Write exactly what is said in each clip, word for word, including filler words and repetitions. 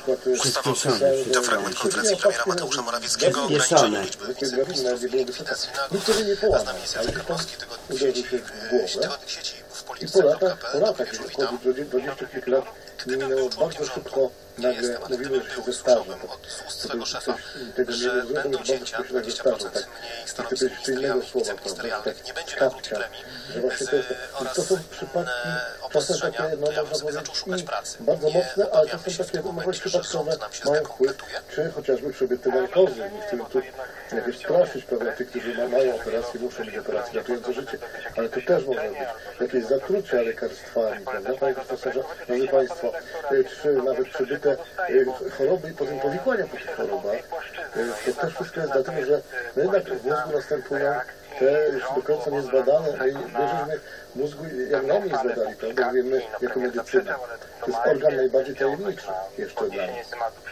przykład przyspieszone. To fragment konferencji premiera Mateusza Morawieckiego o ograniczeniu liczby wiceministrów i likwidacji niektórzy nie połamał, ale ktoś uderzył się w głowę i po latach, po latach, około dwudziestu kilku lat minęło bardzo szybko, nagle mówimy, że się zestarzą. Ktoś tego nie rozumie, to jest bardzo szybko się zestarzą. Tak, chcę powiedzieć jeszcze innego słowa, prawda, tak kapcia, że właśnie to, jest, to są przypadki, czasem takie, no można powiedzieć, bardzo mocne, ale czasem takie, no właśnie przypadkowe, mają wpływ, czy chociażby przy tuberkulozy, nie chcemy tu jakieś straszyć, prawda, tych, którzy mają operacje, muszą mieć operacje ratujące życie, ale to też może być jakieś zatrucia lekarstwami, prawda, panie profesorze, drodzy państwo, czy nawet przebyte choroby i potem powikłania po tych chorobach, to też wszystko jest dlatego, że jednak w mózgu następują te już do końca niezbadane, i wierzymy mózgu jak najmniej zbadali, prawda, wiemy jako medycyna. To jest organ najbardziej tajemniczy jeszcze dla nas.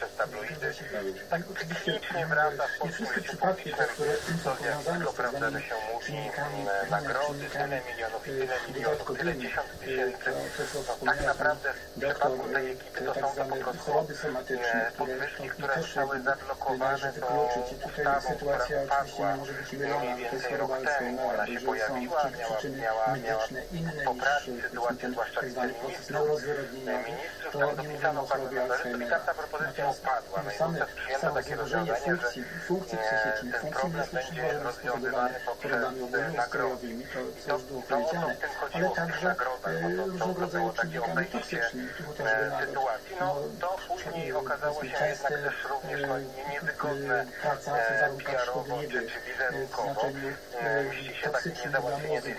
Tak, oczywiście nie wszystkie przypadki, te, które są powiązane z pewnymi czynnikami, czynnikami dodatkowymi, to co wspomniał pan doktor, te tak zwane choroby somatyczne, które też należy wykluczyć. I tutaj sytuacja oczywiście nie może być mylona, to jest choroba Alzheimera, jeżeli są przyczyny medyczne inne niż ten tak zwany proces neurozwyrodnieniowy, to nie mówimy o chorobie Alzheimera. Natomiast same, samo zaburzenie funkcji, funkcji psychicznych, funkcji myślnych może być spowodowane chorobami ogólnoustrojowymi, to co już było powiedziane, ale także e, różnego rodzaju czynnikami toksycznymi, tu chociażby nawet no, no, częste e, praca w warunkach szkodliwych, w znaczeniu e, toksycznym dla mózgu.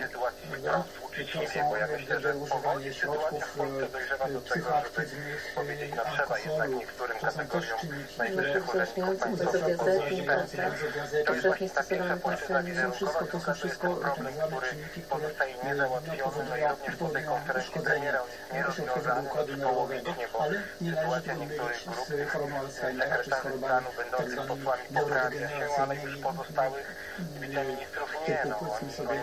To są jakby używanie środków psychoaktywnych, alkoholu, to są też czynniki, które powszechnie stosowane to są wszystko, to są wszystko tak zwane czynniki, które powodują uszkodzenie środkowego układu nerwowego, ale nie należy tego mylić z chorobą Alzheimera czy z chorobami tak zwanymi neurodegeneracyjnymi. Tylko powiedzmy sobie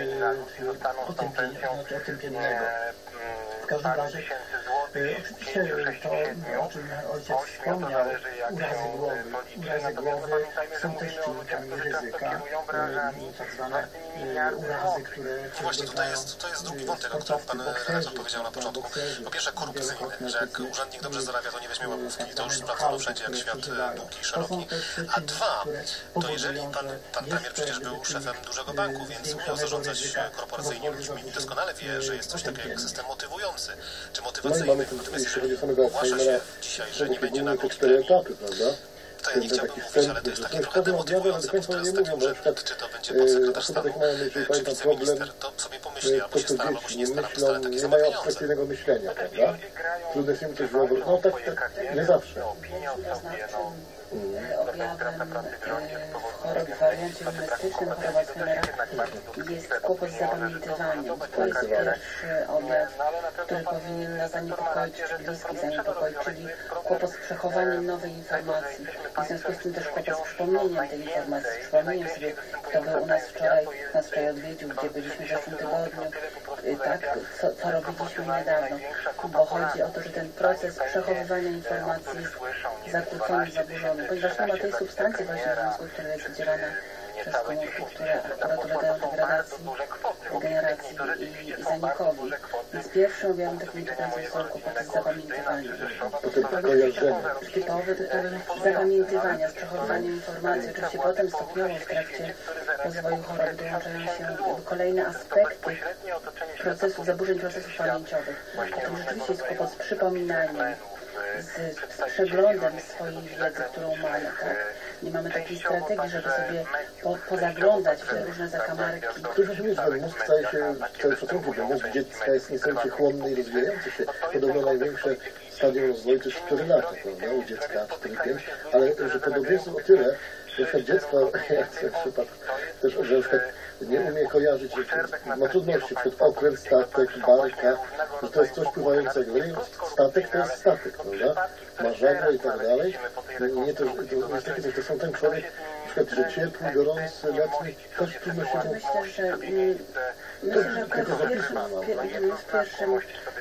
otępiennego. W każdym razie, oczywiście to, o czym ojciec wspomniał, urazy głowy. Urazy głowy są też czynnikami ryzyka, tak zwane urazy, które... Właśnie tutaj jest, to jest drugi wątek, o którym pan redaktor powiedział na początku. Po pierwsze korupcyjny, że jak urzędnik dobrze zarabia, to nie weźmie łapówki, to już sprawdzono wszędzie jak świat długi i szeroki. A dwa, to jeżeli pan, pan premier przecież był szefem dużego banku, więc umiał zarządzać korporacyjnie ludźmi i doskonale wie, że jest coś takiego jak system motywujący, czy motywacyjny. Natomiast jeżeli ogłasza się dzisiaj, że nie będzie nagród premii, to ja nie chciałbym mówić, ale to jest takie trochę demotywujące, bo teraz taki urzędnik, czy to będzie podsekretarz stanu, czy wiceminister, to sobie pomyśli, albo się stara, albo się nie stara, bo stara takie same pieniądze. Abstrakcyjnego myślenia, prawda? Trudno się im coś wyobrazić. No tak, tak, nie zawsze. Objawem choroby w wariancie mistycznym choroby Alzheimera jest kłopot z zapamiętywaniem. To jest pierwszy objaw, który powinien nas zaniepokoić, czy bliskich zaniepokoić, czyli kłopot z przechowaniem nowej informacji. W związku z tym też kłopot z przypomnieniem tej informacji, z przypomnieniem sobie, kto był u nas wczoraj, nas wczoraj odwiedził, gdzie byliśmy w zeszłym tygodniu, tak, co, co robiliśmy niedawno. Bo chodzi o to, że ten proces przechowywania informacji jest zakłócony, zaburzony, ponieważ nie ma tej substancji właśnie w mózgu, która jest wydzielana przez komórki, które akurat ulegają degradacji, degeneracji i, i zanikowi. Więc pierwszym objawem takiej sytuacji są kłopoty z zapamiętywaniem. Typowe tytuły zapamiętywania, z przechowywaniem informacji. Oczywiście potem stopniowo w trakcie rozwoju choroby dołączają się kolejne aspekty procesu, zaburzeń procesów pamięciowych. To rzeczywiście jest kłopot z przypominaniem, z, z przeglądem swojej wiedzy, którą mamy, tak? Nie mamy takiej strategii, żeby sobie po, pozaglądać w te różne zakamarki. Którzy się ten mózg staje się, cały szacunku, że mózg dziecka jest niesamowicie chłonny i rozwijający się. Podobno największe stadium rozwoju to jest cztery lata, prawda? U dziecka cztery pięć, ale że podobieństwo o tyle, że na przykład dziecko, jak w przypadku też, że na przykład nie umie kojarzyć, ma trudności, przed okręt, statek, barka, że to jest coś pływającego. Statek to jest statek, prawda? Ma żagle i tak dalej. Nie, to, to jest takie coś, to są ten człowiek, na przykład, że ciepły, gorący, letni, też trudno się... Myślę, że, myślę, że w pierwszym, w pierwszym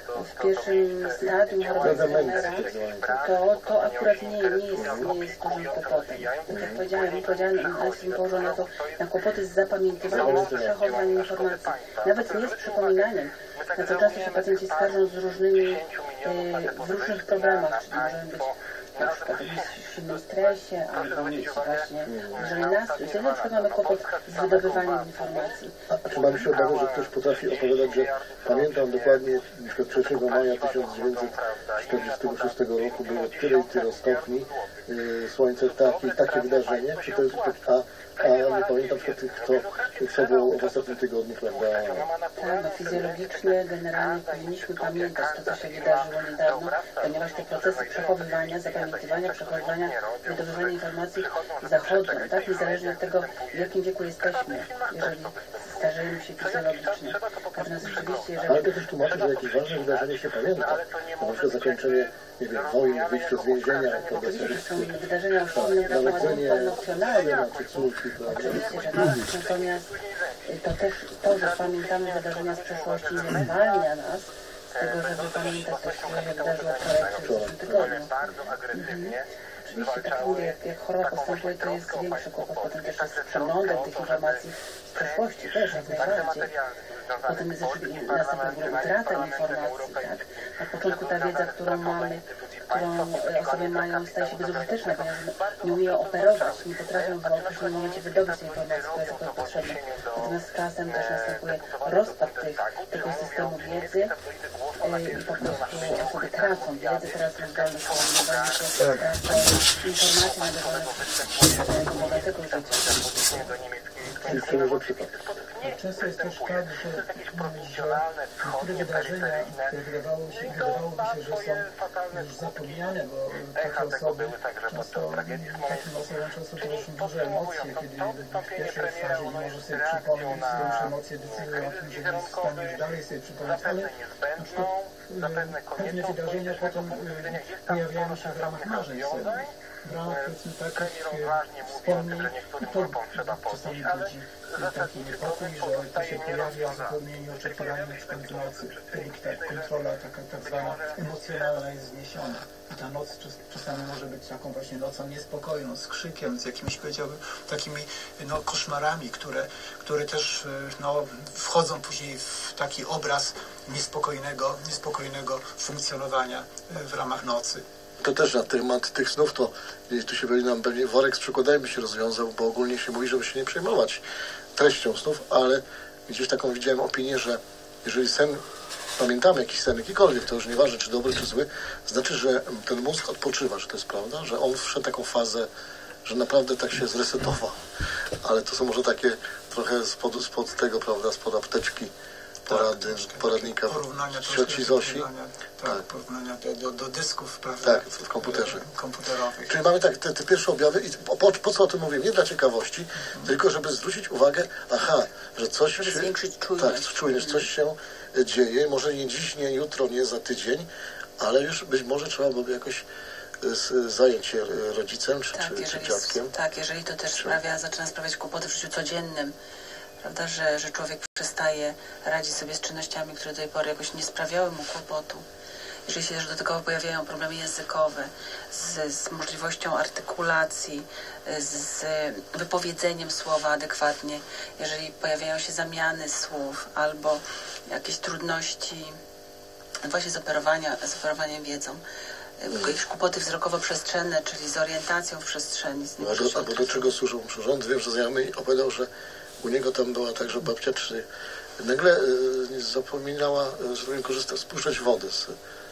w pierwszym stadium choroby Alzheimera, to, to akurat nie, nie, jest, nie jest dużym kłopotem. Tak jak powiedziałem, powiedziałem, ale jestem położona na to, na kłopoty z zapamiętywaniem, z przechowywaniem informacji. Nawet nie z przypominaniem. Na co często się pacjenci skarżą z różnymi, e, w różnych problemach, czyli możemy być na przykład w silnym stresie, albo mieć właśnie dużo nastrój. Wtedy na przykład mamy kłopot z wydobywaniem informacji. A czy mamy się obawiać, że ktoś potrafi opowiadać, że pamiętam dokładnie, na przykład trzeciego maja tysiąc dziewięćset czterdziestego szóstego roku było tyle i tyle stopni, yy, słońce takie, takie wydarzenie, czy to jest, a, a nie pamiętam przykład tych, kto, co było w ostatnim tygodniu, prawda? Tak, no fizjologicznie generalnie powinniśmy pamiętać to, co się wydarzyło niedawno, ponieważ te procesy przechowywania, zapamiętywania, przechowywania, wydobywania informacji zachodzą, tak? Niezależnie od tego, w jakim wieku jesteśmy, jeżeli starzejemy się fizjologicznie. Natomiast rzeczywiście, jeżeli... Ale to też tłumaczy, że jakieś ważne wydarzenie się pamięta. Na przykład zakończenie, nie wiem, wojny, wyjście z więzienia. Oczywiście są wydarzenia osobne, emocjonalne. Oczywiście, że tak. Natomiast to też to, że pamiętamy wydarzenia z przeszłości, nie zwalnia nas z tego, żeby pamiętać też, co się wydarzyło wczoraj czy w zeszłym tygodniu. Mhm. Oczywiście, tak mówię, jak, jak choroba postępuje, to jest większy kłopot. Potem też jest przeglądać tych informacji z przeszłości, też jak najbardziej. Potem jest następna w ogóle utrata informacji, tak? Na początku ta wiedza, którą mamy, którą osoby mają, staje się bezużyteczna, ponieważ nie umieją operować, nie potrafią w określonym momencie wydobyć tej informacji, która jest akurat potrzebna. Natomiast z czasem też następuje rozpad tych, tego systemu wiedzy i po prostu osoby tracą wiedzę, tracą zdolność komunikowania się, tracą informacje nabywane do bogatego życia. Często jest też tak, że, że niektóre wydarzenia, które wydawało się, wydawałoby się, że są już zapomniane, bo takie osoby często, takim osobom często towarzyszą duże emocje, kiedy w pierwszej fazie nie może sobie przypomnieć, że już emocje decydują o tym, że nie jest w stanie już dalej sobie przypomnieć, ale na przykład pewne wydarzenia potem pojawiają się w ramach marzeń sennych. W ramach powiedzmy takich wspomnień i to czasami budzi taki niepokój, że to się pojawia zupełnie nieoczekiwanie, na przykład w nocy, wtedy ta kontrola taka tak zwana emocjonalna jest zniesiona. I ta noc czasami może być taką właśnie nocą niespokojną, z krzykiem, z jakimiś, powiedziałbym, takimi no, koszmarami, które, które też no, wchodzą później w taki obraz niespokojnego, niespokojnego funkcjonowania w ramach nocy. To też na temat tych snów, to tu się pewnie nam pewnie worek z przykładami by się rozwiązał, bo ogólnie się mówi, żeby się nie przejmować treścią snów, ale gdzieś taką widziałem opinię, że jeżeli sen, pamiętamy jakiś sen, jakikolwiek, to już nieważne, czy dobry, czy zły, znaczy, że ten mózg odpoczywa, że to jest prawda, że on wszedł taką fazę, że naprawdę tak się zresetował. Ale to są może takie trochę spod, spod tego, prawda, spod apteczki, porady, poradnika cioci Zosi. Tak, tak, porównania do, do, do dysków, prawda? Tak, w, w komputerze. komputerowych. Czyli mamy tak, te, te pierwsze objawy i po, po co o tym mówię? Nie dla ciekawości, mhm. tylko żeby zwrócić uwagę, aha, że coś żeby się... zwiększyć czujność. Tak, czujność, coś się dzieje, może nie dziś, nie jutro, nie za tydzień, ale już być może trzeba byłoby jakoś z, zająć się rodzicem czy, tak, czy, jeżeli, czy dziadkiem. Tak, jeżeli to też sprawia, zaczyna sprawiać kłopoty w życiu codziennym, prawda, że, że człowiek przestaje radzić sobie z czynnościami, które do tej pory jakoś nie sprawiały mu kłopotu. Jeżeli się też dodatkowo pojawiają problemy językowe z, z możliwością artykulacji, z wypowiedzeniem słowa adekwatnie, jeżeli pojawiają się zamiany słów albo jakieś trudności właśnie z, operowania, z operowaniem wiedzą, jakieś kłopoty wzrokowo-przestrzenne, czyli z orientacją w przestrzeni. Z a, do, a do czego służą przyrządy? Wiem, że znajomy opowiadał, że u niego tam była tak, że babcia czy nagle y, zapominała, że powiem, korzystać, spuszczać wodę z,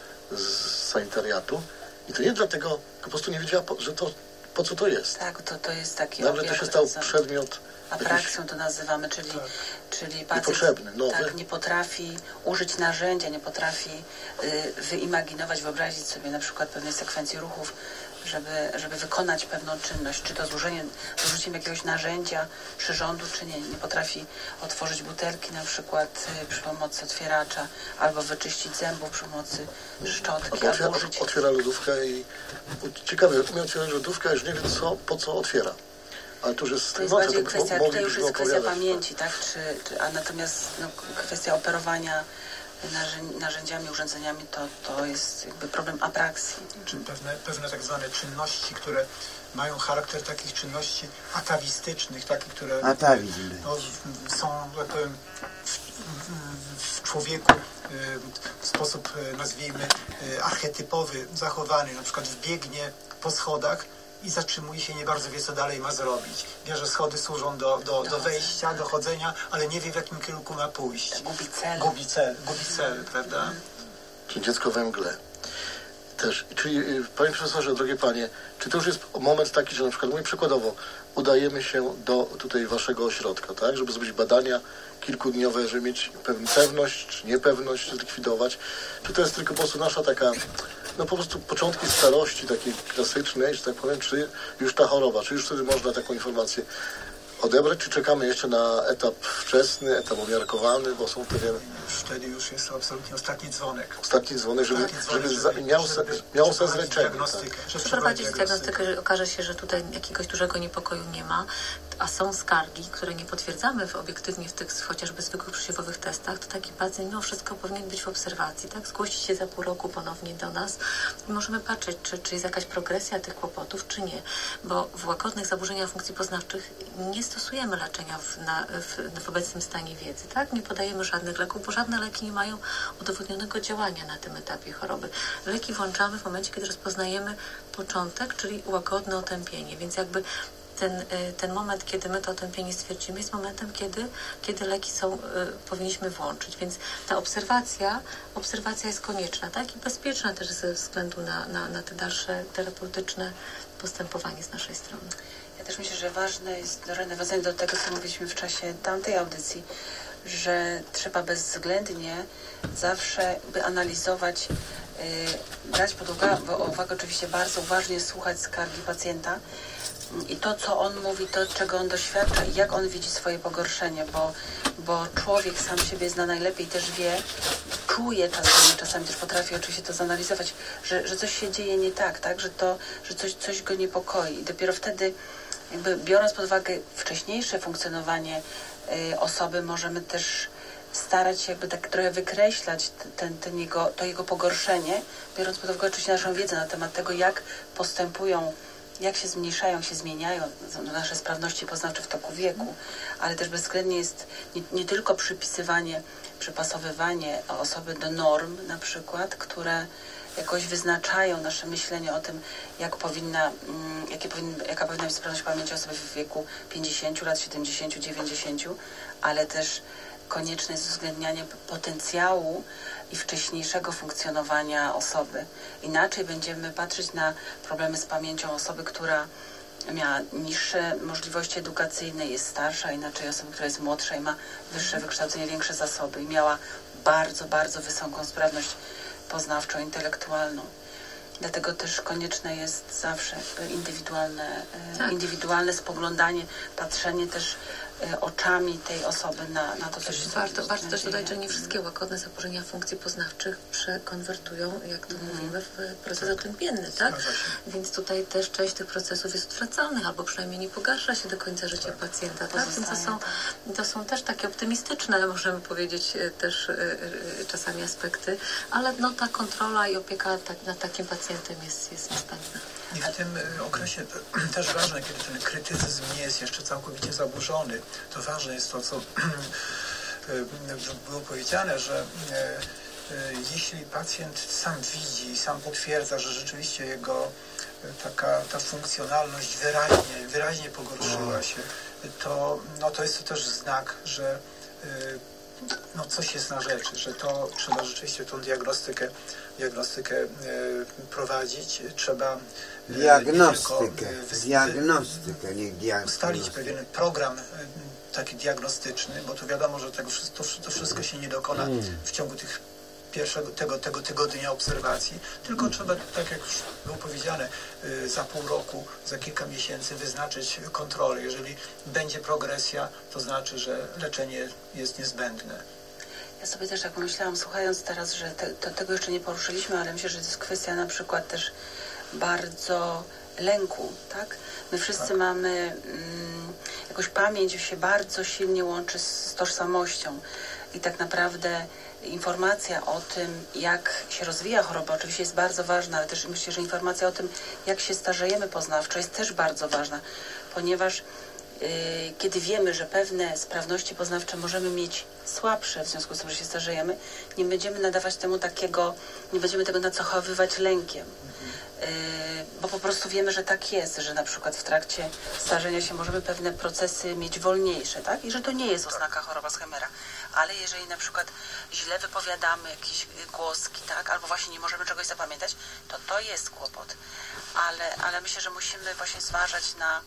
z sanitariatu i to nie dlatego, po prostu nie wiedziała, że to, po co to jest. Tak, to, to jest taki nagle to się stał przedmiot aprakcją to nazywamy, czyli, tak. czyli pacjent niepotrzebny, nowy. Tak, nie potrafi użyć narzędzia, nie potrafi y, wyimaginować, wyobrazić sobie na przykład pewnej sekwencji ruchów, żeby, żeby wykonać pewną czynność, czy to z użyciem, z użyciem jakiegoś narzędzia, przyrządu, czy nie. Nie potrafi otworzyć butelki na przykład y, przy pomocy otwieracza, albo wyczyścić zębów przy pomocy szczotki, albo otwiera, użyć... otwiera lodówkę i ciekawe, umie otwierać lodówkę, już nie wie co, po co otwiera. Ale to już jest, to jest no, bardziej to kwestia, mo- tutaj już jest kwestia opowiadać, pamięci, tak? Czy, czy, a natomiast no, kwestia operowania narzędziami, urządzeniami, to, to jest jakby problem apraksji. Czy pewne, pewne tak zwane czynności, które mają charakter takich czynności atawistycznych, takich, które no, są, jak powiem, w, w, w człowieku w sposób, nazwijmy, archetypowy zachowany, na przykład wbiegnie po schodach i zatrzymuje się, nie bardzo wie, co dalej ma zrobić. Wie, że schody służą do, do, do wejścia, do chodzenia, ale nie wie, w jakim kierunku ma pójść. Gubi cel. Gubi cel, gubi cel, prawda? Czyli dziecko we mgle. Też. Czyli, panie profesorze, drogie panie, czy to już jest moment taki, że na przykład, mówię przykładowo, udajemy się do tutaj waszego ośrodka, tak, żeby zrobić badania kilkudniowe, żeby mieć pewność, czy niepewność zlikwidować. Czy to jest tylko po prostu nasza taka, no po prostu początki starości takiej klasycznej, że tak powiem, czy już ta choroba, czy już wtedy można taką informację odebrać, czy czekamy jeszcze na etap wczesny, etap umiarkowany, bo są pewien... Wtedy już jest absolutnie ostatni dzwonek. Ostatni dzwonek, żeby, Ostatni dzwonek, żeby, żeby, żeby miał, żeby, se, miał żeby sens leczenia. Tak. Przeprowadzić diagnostykę, że okaże się, że tutaj jakiegoś dużego niepokoju nie ma, a są skargi, które nie potwierdzamy w, obiektywnie w tych chociażby zwykłych przesiewowych testach, to taki pacjent mimo wszystko powinien być w obserwacji, tak? Zgłosić się za pół roku ponownie do nas i możemy patrzeć, czy, czy jest jakaś progresja tych kłopotów, czy nie. Bo w łagodnych zaburzeniach funkcji poznawczych nie stosujemy leczenia w, na, w, w obecnym stanie wiedzy, tak? Nie podajemy żadnych leków, bo żadne leki nie mają udowodnionego działania na tym etapie choroby. Leki włączamy w momencie, kiedy rozpoznajemy początek, czyli łagodne otępienie, więc jakby ten, ten moment, kiedy my to otępienie stwierdzimy, jest momentem, kiedy, kiedy leki są, y, powinniśmy włączyć. Więc ta obserwacja, obserwacja jest konieczna, tak? I bezpieczna też ze względu na, na, na te dalsze terapeutyczne postępowanie z naszej strony. Ja też myślę, że ważne jest nawiązanie do tego, co mówiliśmy w czasie tamtej audycji, że trzeba bezwzględnie zawsze by analizować, yy, brać pod uwagę, uwagę oczywiście bardzo uważnie słuchać skargi pacjenta i to, co on mówi, to, czego on doświadcza i jak on widzi swoje pogorszenie, bo, bo człowiek sam siebie zna najlepiej, też wie, czuje czasami, czasami też potrafi oczywiście to zanalizować, że, że coś się dzieje nie tak, tak, że to, że coś, coś go niepokoi i dopiero wtedy, jakby biorąc pod uwagę wcześniejsze funkcjonowanie y, osoby, możemy też starać się jakby tak trochę wykreślać ten, ten jego, to jego pogorszenie, biorąc pod uwagę oczywiście naszą wiedzę na temat tego, jak postępują, jak się zmniejszają, się zmieniają nasze sprawności poznawcze w toku wieku, ale też bezwzględnie jest nie, nie tylko przypisywanie, przypasowywanie osoby do norm na przykład, które jakoś wyznaczają nasze myślenie o tym, jak powinna, jakie powinny, jaka powinna być sprawność pamięci osoby w wieku pięćdziesięciu lat, siedemdziesięciu, dziewięćdziesięciu, ale też konieczne jest uwzględnianie potencjału i wcześniejszego funkcjonowania osoby. Inaczej będziemy patrzeć na problemy z pamięcią osoby, która miała niższe możliwości edukacyjne, jest starsza, inaczej osoby, która jest młodsza i ma wyższe wykształcenie, większe zasoby i miała bardzo, bardzo wysoką sprawność poznawczą, intelektualną. Dlatego też konieczne jest zawsze indywidualne, tak. indywidualne spoglądanie, patrzenie też oczami tej osoby na, na to, co się Warto, warto też dodać, że nie wszystkie łagodne zaburzenia funkcji poznawczych przekonwertują, jak to mm. mówimy, w proces otępienny, tak? Więc tutaj też część tych procesów jest odwracalnych, albo przynajmniej nie pogarsza się do końca życia tak. pacjenta, tak? Więc to są, to są też takie optymistyczne, możemy powiedzieć, też czasami aspekty, ale no ta kontrola i opieka tak, nad takim pacjentem jest, jest niezbędna. I w tym okresie też ważne, kiedy ten krytycyzm nie jest jeszcze całkowicie zaburzony, to ważne jest to, co było powiedziane, że jeśli pacjent sam widzi i sam potwierdza, że rzeczywiście jego taka ta funkcjonalność wyraźnie, wyraźnie pogorszyła się, to, no to jest to też znak, że no coś jest na rzeczy, że to trzeba rzeczywiście tą diagnostykę, diagnostykę e, prowadzić, trzeba diagnostykę, e, diagnostykę, nie diagnostykę. Ustalić pewien program e, taki diagnostyczny, bo to wiadomo, że tego, to, to wszystko się nie dokona mm. w ciągu tych pierwszego, tego, tego tygodnia obserwacji, tylko trzeba, tak jak już było powiedziane, y, za pół roku, za kilka miesięcy wyznaczyć kontrolę. Jeżeli będzie progresja, to znaczy, że leczenie jest niezbędne. Ja sobie też tak pomyślałam, słuchając teraz, że te, to, tego jeszcze nie poruszyliśmy, ale myślę, że to jest kwestia na przykład też bardzo lęku, tak? My wszyscy tak. mamy mm, jakąś pamięć się bardzo silnie łączy z tożsamością i tak naprawdę informacja o tym, jak się rozwija choroba, oczywiście jest bardzo ważna, ale też myślę, że informacja o tym, jak się starzejemy poznawczo, jest też bardzo ważna, ponieważ yy, kiedy wiemy, że pewne sprawności poznawcze możemy mieć słabsze w związku z tym, że się starzejemy, nie będziemy nadawać temu takiego, nie będziemy tego nacechowywać lękiem. Yy, bo po prostu wiemy, że tak jest, że na przykład w trakcie starzenia się możemy pewne procesy mieć wolniejsze, tak? I że to nie jest oznaka choroby Alzheimera. Ale jeżeli na przykład źle wypowiadamy jakieś głoski, tak? Albo właśnie nie możemy czegoś zapamiętać, to to jest kłopot. Ale, ale myślę, że musimy właśnie zważać na,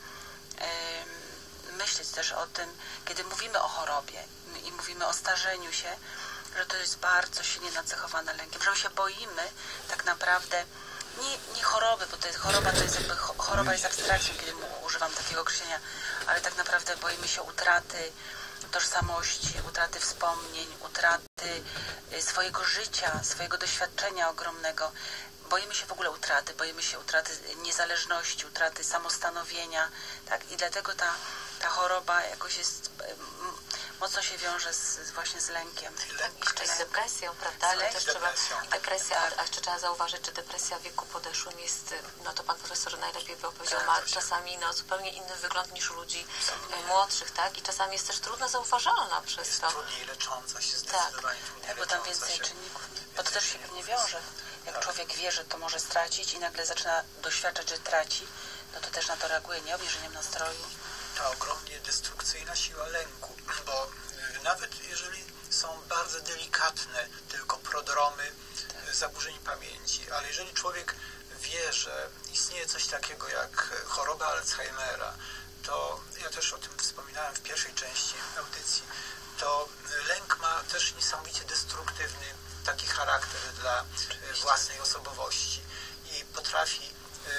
yy, myśleć też o tym, kiedy mówimy o chorobie i mówimy o starzeniu się, że to jest bardzo silnie nacechowane lękiem, że my się boimy tak naprawdę Nie, nie choroby, bo to jest choroba, to jest jakby choroba jest abstrakcją, kiedy używam takiego określenia, ale tak naprawdę boimy się utraty tożsamości, utraty wspomnień, utraty swojego życia, swojego doświadczenia ogromnego. Boimy się w ogóle utraty, boimy się utraty niezależności, utraty samostanowienia, tak? I dlatego ta, ta choroba jakoś jest, mocno się wiąże z, właśnie z lękiem. Jeszcze z depresją, prawda? Ale też trzeba, depresja, a jeszcze trzeba zauważyć, że depresja w wieku podeszłym jest, no to pan profesor najlepiej by opowiedział, ma czasami no, zupełnie inny wygląd niż u ludzi młodszych, tak? I czasami jest też trudno zauważalna przez jest to. trudniej lecząca się, zdecydowanie tak, trudniej tak, bo tam lecząca więcej się. czynników. Bo to też się pewnie wiąże. Jak człowiek wie, że to może stracić i nagle zaczyna doświadczać, że traci, no to też na to reaguje, nie? Obniżeniem nastroju. Ta ogromnie destrukcyjna siła lęku, bo nawet jeżeli są bardzo delikatne tylko prodromy zaburzeń pamięci, ale jeżeli człowiek wie, że istnieje coś takiego jak choroba Alzheimera, to ja też o tym wspominałem w pierwszej części audycji, to lęk ma też niesamowicie destruktywny taki charakter dla własnej osobowości i potrafi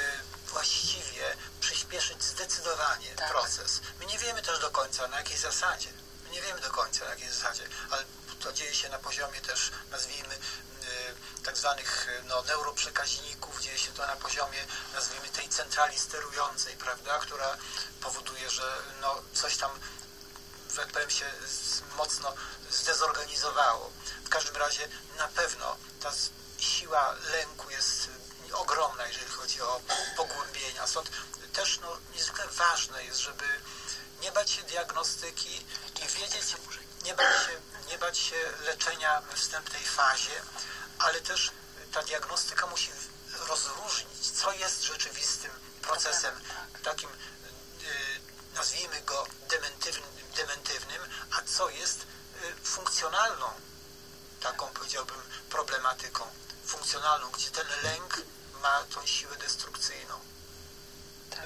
właściwie przyspieszyć zdecydowanie tak. proces. My nie wiemy też do końca na jakiej zasadzie. My nie wiemy do końca na jakiej zasadzie, ale to dzieje się na poziomie też, nazwijmy, y, tak zwanych no, neuroprzekaźników, dzieje się to na poziomie, nazwijmy, tej centrali sterującej, prawda, która powoduje, że no, coś tam, że tak powiem, się z, mocno zdezorganizowało. W każdym razie na pewno ta siła lęku jest ogromna, jeżeli chodzi o pogłębienia. Stąd też no, niezwykle ważne jest, żeby nie bać się diagnostyki i wiedzieć, nie bać się, nie bać się leczenia we wstępnej fazie, ale też ta diagnostyka musi rozróżnić, co jest rzeczywistym procesem takim, nazwijmy go dementywnym, dementywnym, a co jest funkcjonalną, taką powiedziałbym problematyką, funkcjonalną, gdzie ten lęk ma tą siłę destrukcyjną. Tak.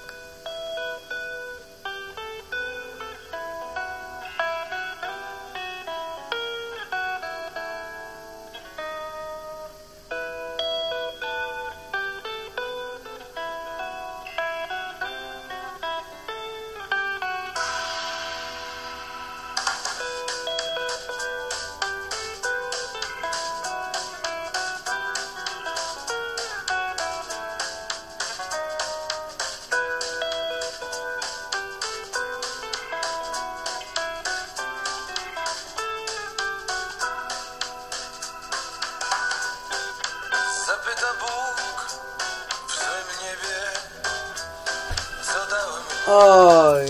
Oj.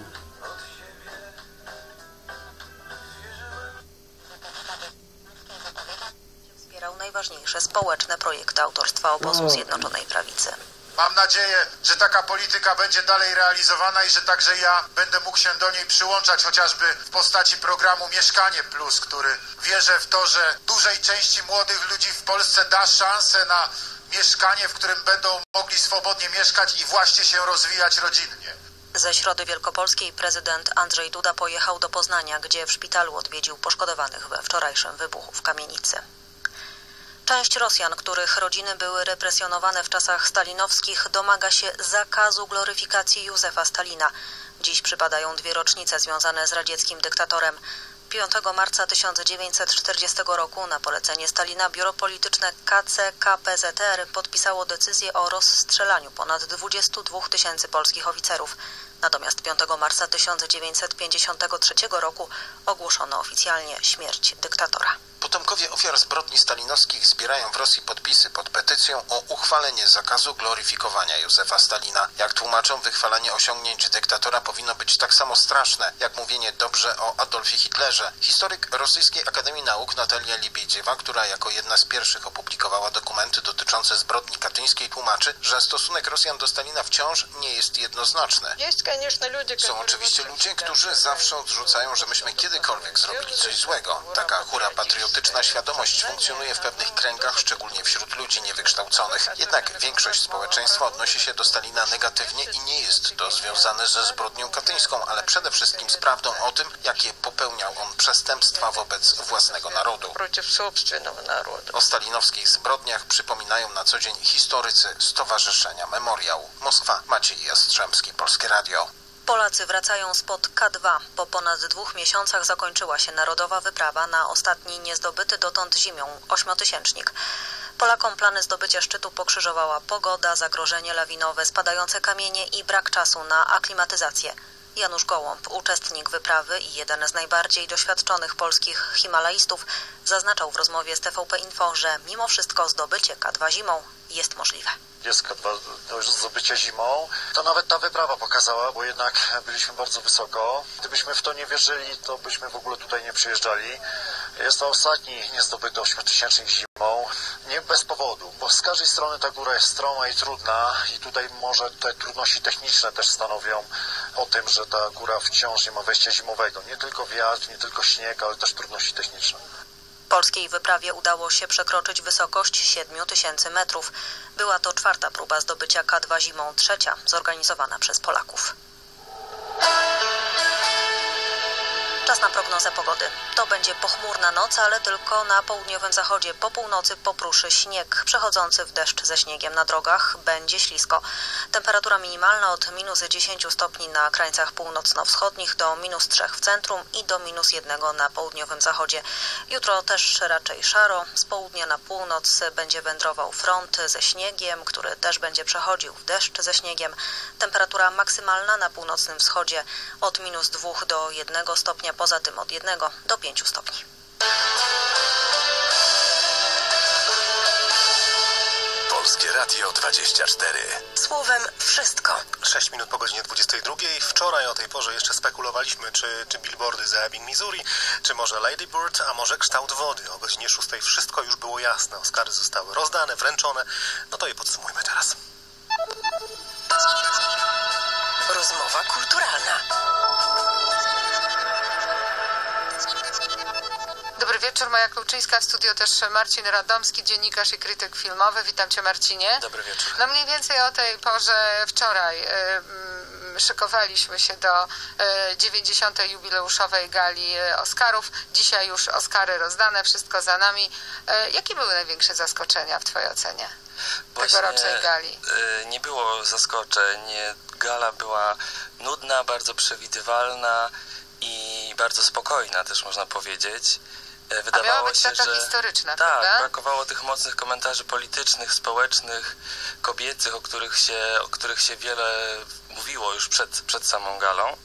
Wspierał najważniejsze społeczne projekty autorstwa obozu Zjednoczonej Prawicy. Mam nadzieję, że taka polityka będzie dalej realizowana i że także ja będę mógł się do niej przyłączać, chociażby w postaci programu Mieszkanie Plus, który wierzę w to, że dużej części młodych ludzi w Polsce da szansę na mieszkanie, w którym będą mogli swobodnie mieszkać i właśnie się rozwijać rodzinnie. Ze Środy Wielkopolskiej prezydent Andrzej Duda pojechał do Poznania, gdzie w szpitalu odwiedził poszkodowanych we wczorajszym wybuchu w kamienicy. Część Rosjan, których rodziny były represjonowane w czasach stalinowskich, domaga się zakazu gloryfikacji Józefa Stalina. Dziś przypadają dwie rocznice związane z radzieckim dyktatorem. piątego marca tysiąc dziewięćset czterdziestego roku na polecenie Stalina biuro polityczne K C K P Z R podpisało decyzję o rozstrzelaniu ponad dwudziestu dwóch tysięcy polskich oficerów. Natomiast piątego marca tysiąc dziewięćset pięćdziesiątego trzeciego roku ogłoszono oficjalnie śmierć dyktatora. Potomkowie ofiar zbrodni stalinowskich zbierają w Rosji podpisy pod petycją o uchwalenie zakazu gloryfikowania Józefa Stalina. Jak tłumaczą, wychwalanie osiągnięć dyktatora powinno być tak samo straszne, jak mówienie dobrze o Adolfie Hitlerze. Historyk Rosyjskiej Akademii Nauk Natalia Libiedziewa, która jako jedna z pierwszych opublikowała dokumenty dotyczące zbrodni katyńskiej, tłumaczy, że stosunek Rosjan do Stalina wciąż nie jest jednoznaczny. Są oczywiście ludzie, którzy zawsze odrzucają, że myśmy kiedykolwiek zrobili coś złego. Taka hura patriotyczna świadomość funkcjonuje w pewnych kręgach, szczególnie wśród ludzi niewykształconych. Jednak większość społeczeństwa odnosi się do Stalina negatywnie i nie jest to związane ze zbrodnią katyńską, ale przede wszystkim z prawdą o tym, jakie popełniał on przestępstwa wobec własnego narodu. O stalinowskich zbrodniach przypominają na co dzień historycy Stowarzyszenia Memoriał. Moskwa, Maciej Jastrzębski, Polskie Radio. Polacy wracają spod K dwa. Po ponad dwóch miesiącach zakończyła się narodowa wyprawa na ostatni niezdobyty dotąd zimią ośmiotysięcznik. Polakom plany zdobycia szczytu pokrzyżowała pogoda, zagrożenie lawinowe, spadające kamienie i brak czasu na aklimatyzację. Janusz Gołąb, uczestnik wyprawy i jeden z najbardziej doświadczonych polskich himalaistów, zaznaczał w rozmowie z T V P Info, że mimo wszystko zdobycie K dwa zimą jest możliwe. Jest K dwa do zdobycia zimą. To nawet ta wyprawa pokazała, bo jednak byliśmy bardzo wysoko. Gdybyśmy w to nie wierzyli, to byśmy w ogóle tutaj nie przyjeżdżali. Jest to ostatni niezdobyty ośmiotysięcznik zimą. Nie bez powodu, bo z każdej strony ta góra jest stroma i trudna i tutaj może te trudności techniczne też stanowią o tym, że ta góra wciąż nie ma wejścia zimowego. Nie tylko wiatr, nie tylko śnieg, ale też trudności techniczne. Polskiej wyprawie udało się przekroczyć wysokość siedmiu tysięcy metrów. Była to czwarta próba zdobycia K dwa zimą, trzecia zorganizowana przez Polaków. Czas na prognozę pogody. To będzie pochmurna noc, ale tylko na południowym zachodzie. Po północy popruszy śnieg, przechodzący w deszcz ze śniegiem na drogach. Będzie ślisko. Temperatura minimalna od minus dziesięciu stopni na krańcach północno-wschodnich do minus trzech w centrum i do minus jednego na południowym zachodzie. Jutro też raczej szaro. Z południa na północ będzie wędrował front ze śniegiem, który też będzie przechodził w deszcz ze śniegiem. Temperatura maksymalna na północnym wschodzie od minus dwóch do jednego stopnia. Poza tym od jednego do pięciu stopni. Polskie Radio dwadzieścia cztery. Słowem wszystko. Sześć minut po godzinie dwudziestej drugiej. Wczoraj o tej porze jeszcze spekulowaliśmy, czy, czy billboardy za Ebbing, Missouri, czy może Lady Bird, a może kształt wody. O godzinie szóstej wszystko już było jasne. Oscary zostały rozdane, wręczone. No to je podsumujmy teraz. Rozmowa kulturalna. Dobry wieczór, Maja Kluczyńska, w studio też Marcin Radomski, dziennikarz i krytyk filmowy. Witam Cię, Marcinie. Dobry wieczór. No mniej więcej o tej porze wczoraj y, szykowaliśmy się do y, dziewięćdziesiątej jubileuszowej gali Oscarów. Dzisiaj już Oscary rozdane, wszystko za nami. Y, jakie były największe zaskoczenia w Twojej ocenie Właśnie, tegorocznej gali? Y, nie było zaskoczeń. Gala była nudna, bardzo przewidywalna i bardzo spokojna, też można powiedzieć. Wydawało A miała być się, taka że historyczna, tak, prawda? brakowało tych mocnych komentarzy politycznych, społecznych, kobiecych, o których się, o których się wiele mówiło już przed, przed samą galą.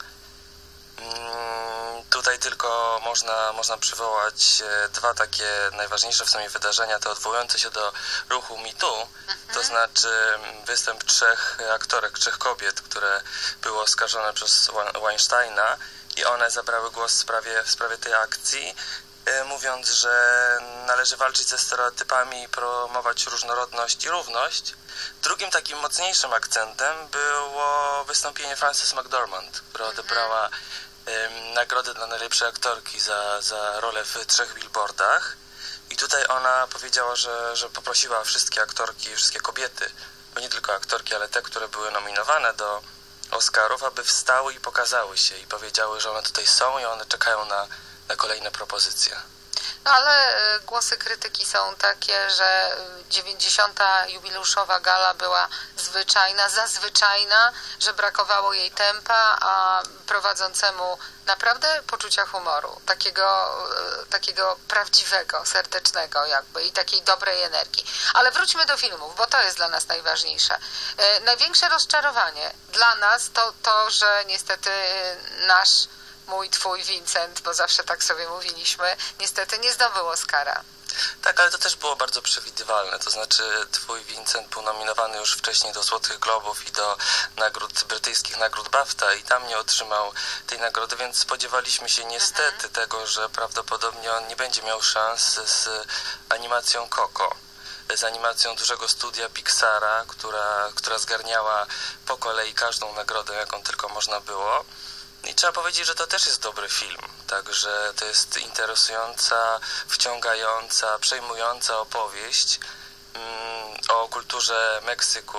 Hmm, tutaj tylko można, można przywołać dwa takie najważniejsze w sumie wydarzenia, te odwołujące się do ruchu Me Too, mhm. to znaczy występ trzech aktorek, trzech kobiet, które były oskarżone przez Weinsteina i one zabrały głos w sprawie, w sprawie tej akcji, mówiąc, że należy walczyć ze stereotypami i promować różnorodność i równość. Drugim takim mocniejszym akcentem było wystąpienie Frances McDormand, która odebrała um, nagrodę dla najlepszej aktorki za, za rolę w trzech billboardach. I tutaj ona powiedziała, że, że poprosiła wszystkie aktorki, wszystkie kobiety, bo nie tylko aktorki, ale te, które były nominowane do Oscarów, aby wstały i pokazały się i powiedziały, że one tutaj są i one czekają na, na kolejne propozycje. Ale głosy krytyki są takie, że dziewięćdziesiąta jubileuszowa gala była zwyczajna, zazwyczajna, że brakowało jej tempa, a prowadzącemu naprawdę poczucia humoru, takiego, takiego prawdziwego, serdecznego jakby i takiej dobrej energii. Ale wróćmy do filmów, bo to jest dla nas najważniejsze. Największe rozczarowanie dla nas to to, że niestety nasz mój, twój Vincent, bo zawsze tak sobie mówiliśmy, niestety nie zdobył Oscara. Tak, ale to też było bardzo przewidywalne, to znaczy twój Vincent był nominowany już wcześniej do Złotych Globów i do nagród, brytyjskich nagród BAFTA i tam nie otrzymał tej nagrody, więc spodziewaliśmy się niestety mhm. tego, że prawdopodobnie on nie będzie miał szans z animacją Coco, z animacją dużego studia Pixara, która, która zgarniała po kolei każdą nagrodę, jaką tylko można było. I trzeba powiedzieć, że to też jest dobry film, także to jest interesująca, wciągająca, przejmująca opowieść mm, o kulturze Meksyku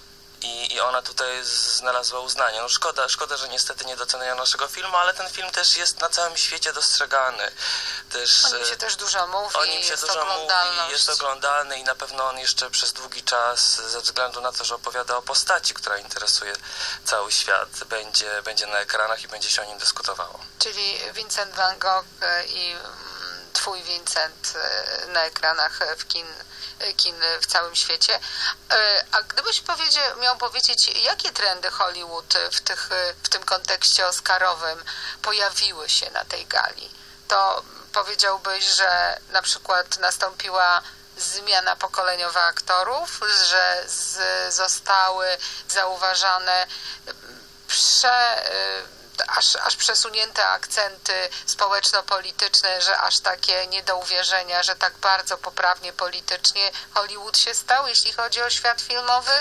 i, i ona tutaj znalazła uznanie. No szkoda, szkoda, że niestety nie doceniono naszego filmu, ale ten film też jest na całym świecie dostrzegany. Też, o nim się też dużo mówi, o nim się jest dużo mówi, jest oglądalny i na pewno on jeszcze przez długi czas, ze względu na to, że opowiada o postaci, która interesuje cały świat, będzie, będzie na ekranach i będzie się o nim dyskutowało. Czyli Vincent van Gogh i twój Vincent na ekranach w kin, kin w całym świecie. A gdybyś powiedział, miał powiedzieć, jakie trendy Hollywood w, tych, w tym kontekście oscarowym pojawiły się na tej gali, to powiedziałbyś, że na przykład nastąpiła zmiana pokoleniowa aktorów, że z, zostały zauważane prze... Aż, aż przesunięte akcenty społeczno-polityczne, że aż takie nie do uwierzenia, że tak bardzo poprawnie politycznie Hollywood się stał, jeśli chodzi o świat filmowy.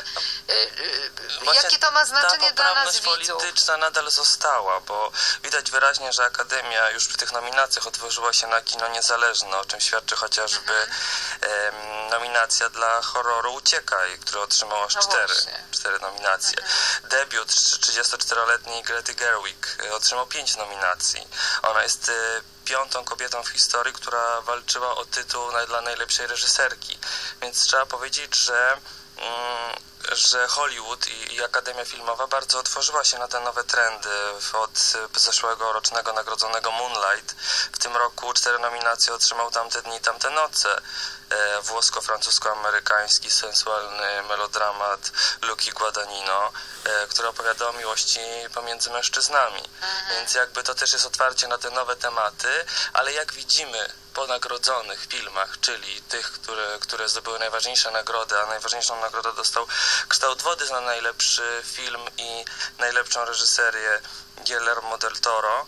Właśnie jakie to ma znaczenie dla nas widzów? Ta poprawność polityczna nadal została, bo widać wyraźnie, że Akademia już przy tych nominacjach otworzyła się na kino niezależne, o czym świadczy chociażby mhm. em, nominacja dla horroru Uciekaj, który otrzymał aż no cztery, cztery nominacje. Mhm. Debiut trzydziestoczteroletniej Grety Gerwig otrzymał pięć nominacji. Ona jest y, piątą kobietą w historii, która walczyła o tytuł na, dla najlepszej reżyserki. Więc trzeba powiedzieć, że, mm, że Hollywood i, i Akademia Filmowa bardzo otworzyła się na te nowe trendy. Od zeszłego rocznego nagrodzonego Moonlight w tym roku cztery nominacje otrzymał Tamte dni, tamte noce. E, włosko-francusko-amerykański sensualny melodramat Luki Guadagnino, e, który opowiada o miłości pomiędzy mężczyznami. Mhm. Więc jakby to też jest otwarcie na te nowe tematy, ale jak widzimy po nagrodzonych filmach, czyli tych, które, które zdobyły najważniejsze nagrody, a najważniejszą nagrodę dostał Kształt wody za najlepszy film i najlepszą reżyserię Guillermo del Toro,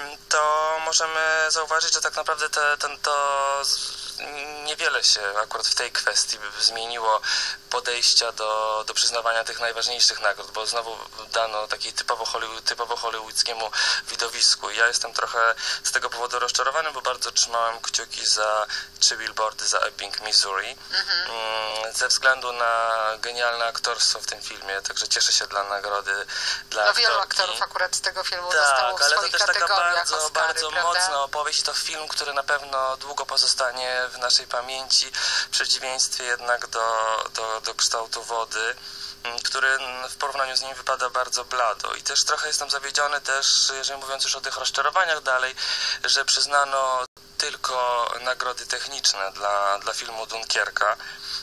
to możemy zauważyć, że tak naprawdę te, ten, to niewiele się akurat w tej kwestii zmieniło podejścia do, do przyznawania tych najważniejszych nagród, bo znowu dano takiej typowo, Hollywood, typowo hollywoodzkiemu widowisku. Ja jestem trochę z tego powodu rozczarowany, bo bardzo trzymałem kciuki za trzy billboardy za Ebbing, Missouri, mhm. ze względu na genialne aktorstwo w tym filmie, także cieszę się dla nagrody dla no, wielu aktorów akurat z tego filmu tak, dostało w ale swoich to też taka bardzo, Oscary, bardzo mocna opowieść. To film, który na pewno długo pozostanie w naszej pamięci, w przeciwieństwie jednak do, do, do Kształtu wody, który w porównaniu z nim wypada bardzo blado. I też trochę jestem zawiedziony też, jeżeli mówiąc już o tych rozczarowaniach dalej, że przyznano tylko nagrody techniczne dla, dla filmu Dunkierka,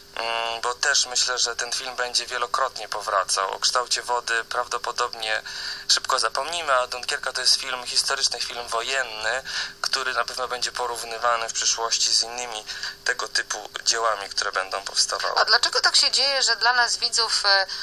bo też myślę, że ten film będzie wielokrotnie powracał. O Kształcie wody prawdopodobnie szybko zapomnimy, a Dunkierka to jest film historyczny, film wojenny, który na pewno będzie porównywany w przyszłości z innymi tego typu dziełami, które będą powstawały. A dlaczego tak się dzieje, że dla nas widzów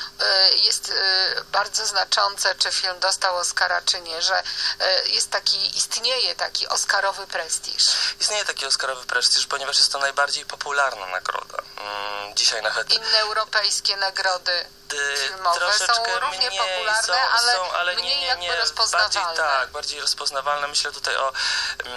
jest bardzo znaczące, czy film dostał Oscara, czy nie, że jest taki, istnieje taki oscarowy prestiż? Istnieje taki oscarowy prestiż, ponieważ jest to najbardziej popularna nagroda. Dzisiaj nawet inne europejskie nagrody filmowe są równie mniej, popularne, są, ale, są, ale mniej nie, nie, nie, jakby rozpoznawalne. Bardziej, tak, bardziej rozpoznawalne. Myślę tutaj o,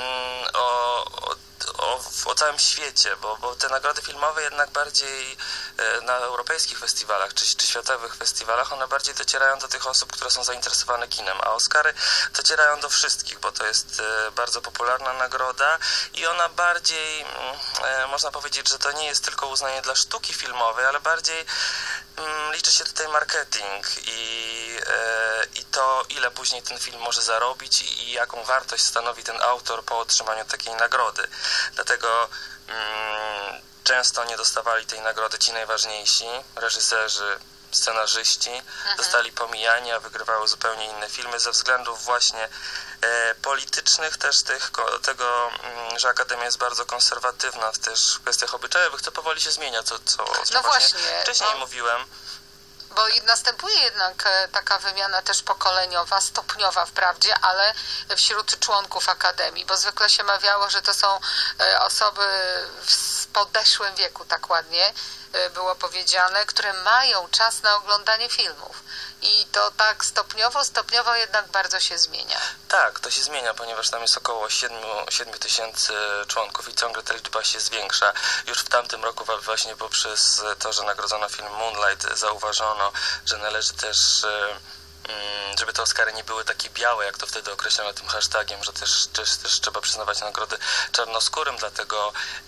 o, o, o, o całym świecie, bo, bo te nagrody filmowe jednak bardziej na europejskich festiwalach czy, czy światowych festiwalach, one bardziej docierają do tych osób, które są zainteresowane kinem, a Oscary docierają do wszystkich, bo to jest bardzo popularna nagroda i ona bardziej, można powiedzieć, że to nie jest tylko uznanie dla sztuki filmowej, ale bardziej liczy się tutaj marketing i, i to, ile później ten film może zarobić i jaką wartość stanowi ten autor po otrzymaniu takiej nagrody. Dlatego mm, często nie dostawali tej nagrody ci najważniejsi, reżyserzy, scenarzyści, mhm. dostali pomijani, a wygrywały zupełnie inne filmy ze względów właśnie e, politycznych, też tych, tego, m, że Akademia jest bardzo konserwatywna w też kwestiach obyczajowych, to powoli się zmienia, co, co, co no właśnie właśnie, wcześniej no. mówiłem. Bo następuje jednak taka wymiana też pokoleniowa, stopniowa wprawdzie, ale wśród członków Akademii, bo zwykle się mawiało, że to są osoby w podeszłym wieku, tak ładnie było powiedziane, które mają czas na oglądanie filmów. I to tak stopniowo, stopniowo jednak bardzo się zmienia. Tak, to się zmienia, ponieważ tam jest około siedmiu tysięcy członków i ciągle ta liczba się zwiększa. Już w tamtym roku właśnie poprzez to, że nagrodzono film Moonlight, zauważono, że należy też, żeby te Oscary nie były takie białe, jak to wtedy określono tym hashtagiem, że też, też, też trzeba przyznawać nagrody czarnoskórym, dlatego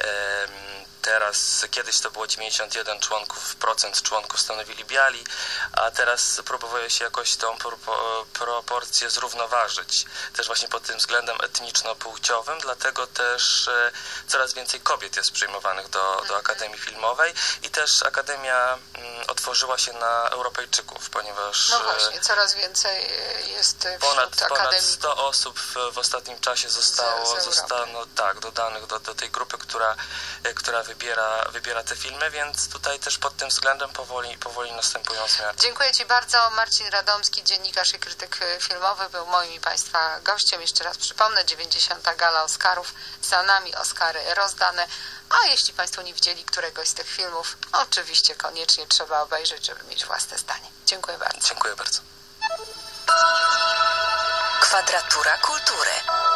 teraz, kiedyś to było dziewięćdziesiąt jeden członków, procent członków stanowili biali, a teraz próbuje się jakoś tą proporcję zrównoważyć. Też właśnie pod tym względem etniczno-płciowym, dlatego też e, coraz więcej kobiet jest przyjmowanych do, do Akademii Filmowej i też Akademia m, otworzyła się na Europejczyków, ponieważ... No właśnie, coraz więcej jest wśród ponad, Akademii. Ponad sto osób w, w ostatnim czasie zostało, zostało tak, dodanych do, do tej grupy, która, która wybiera, wybiera te filmy, więc tutaj też pod tym względem powoli, powoli następują zmiany. Dziękuję Ci bardzo. Marcin Radomski, dziennikarz i krytyk filmowy, był moim i Państwa gościem. Jeszcze raz przypomnę, dziewięćdziesiąta gala Oscarów, za nami Oscary rozdane. A jeśli Państwo nie widzieli któregoś z tych filmów, oczywiście koniecznie trzeba obejrzeć, żeby mieć własne zdanie. Dziękuję bardzo. Dziękuję bardzo. Kwadratura kultury.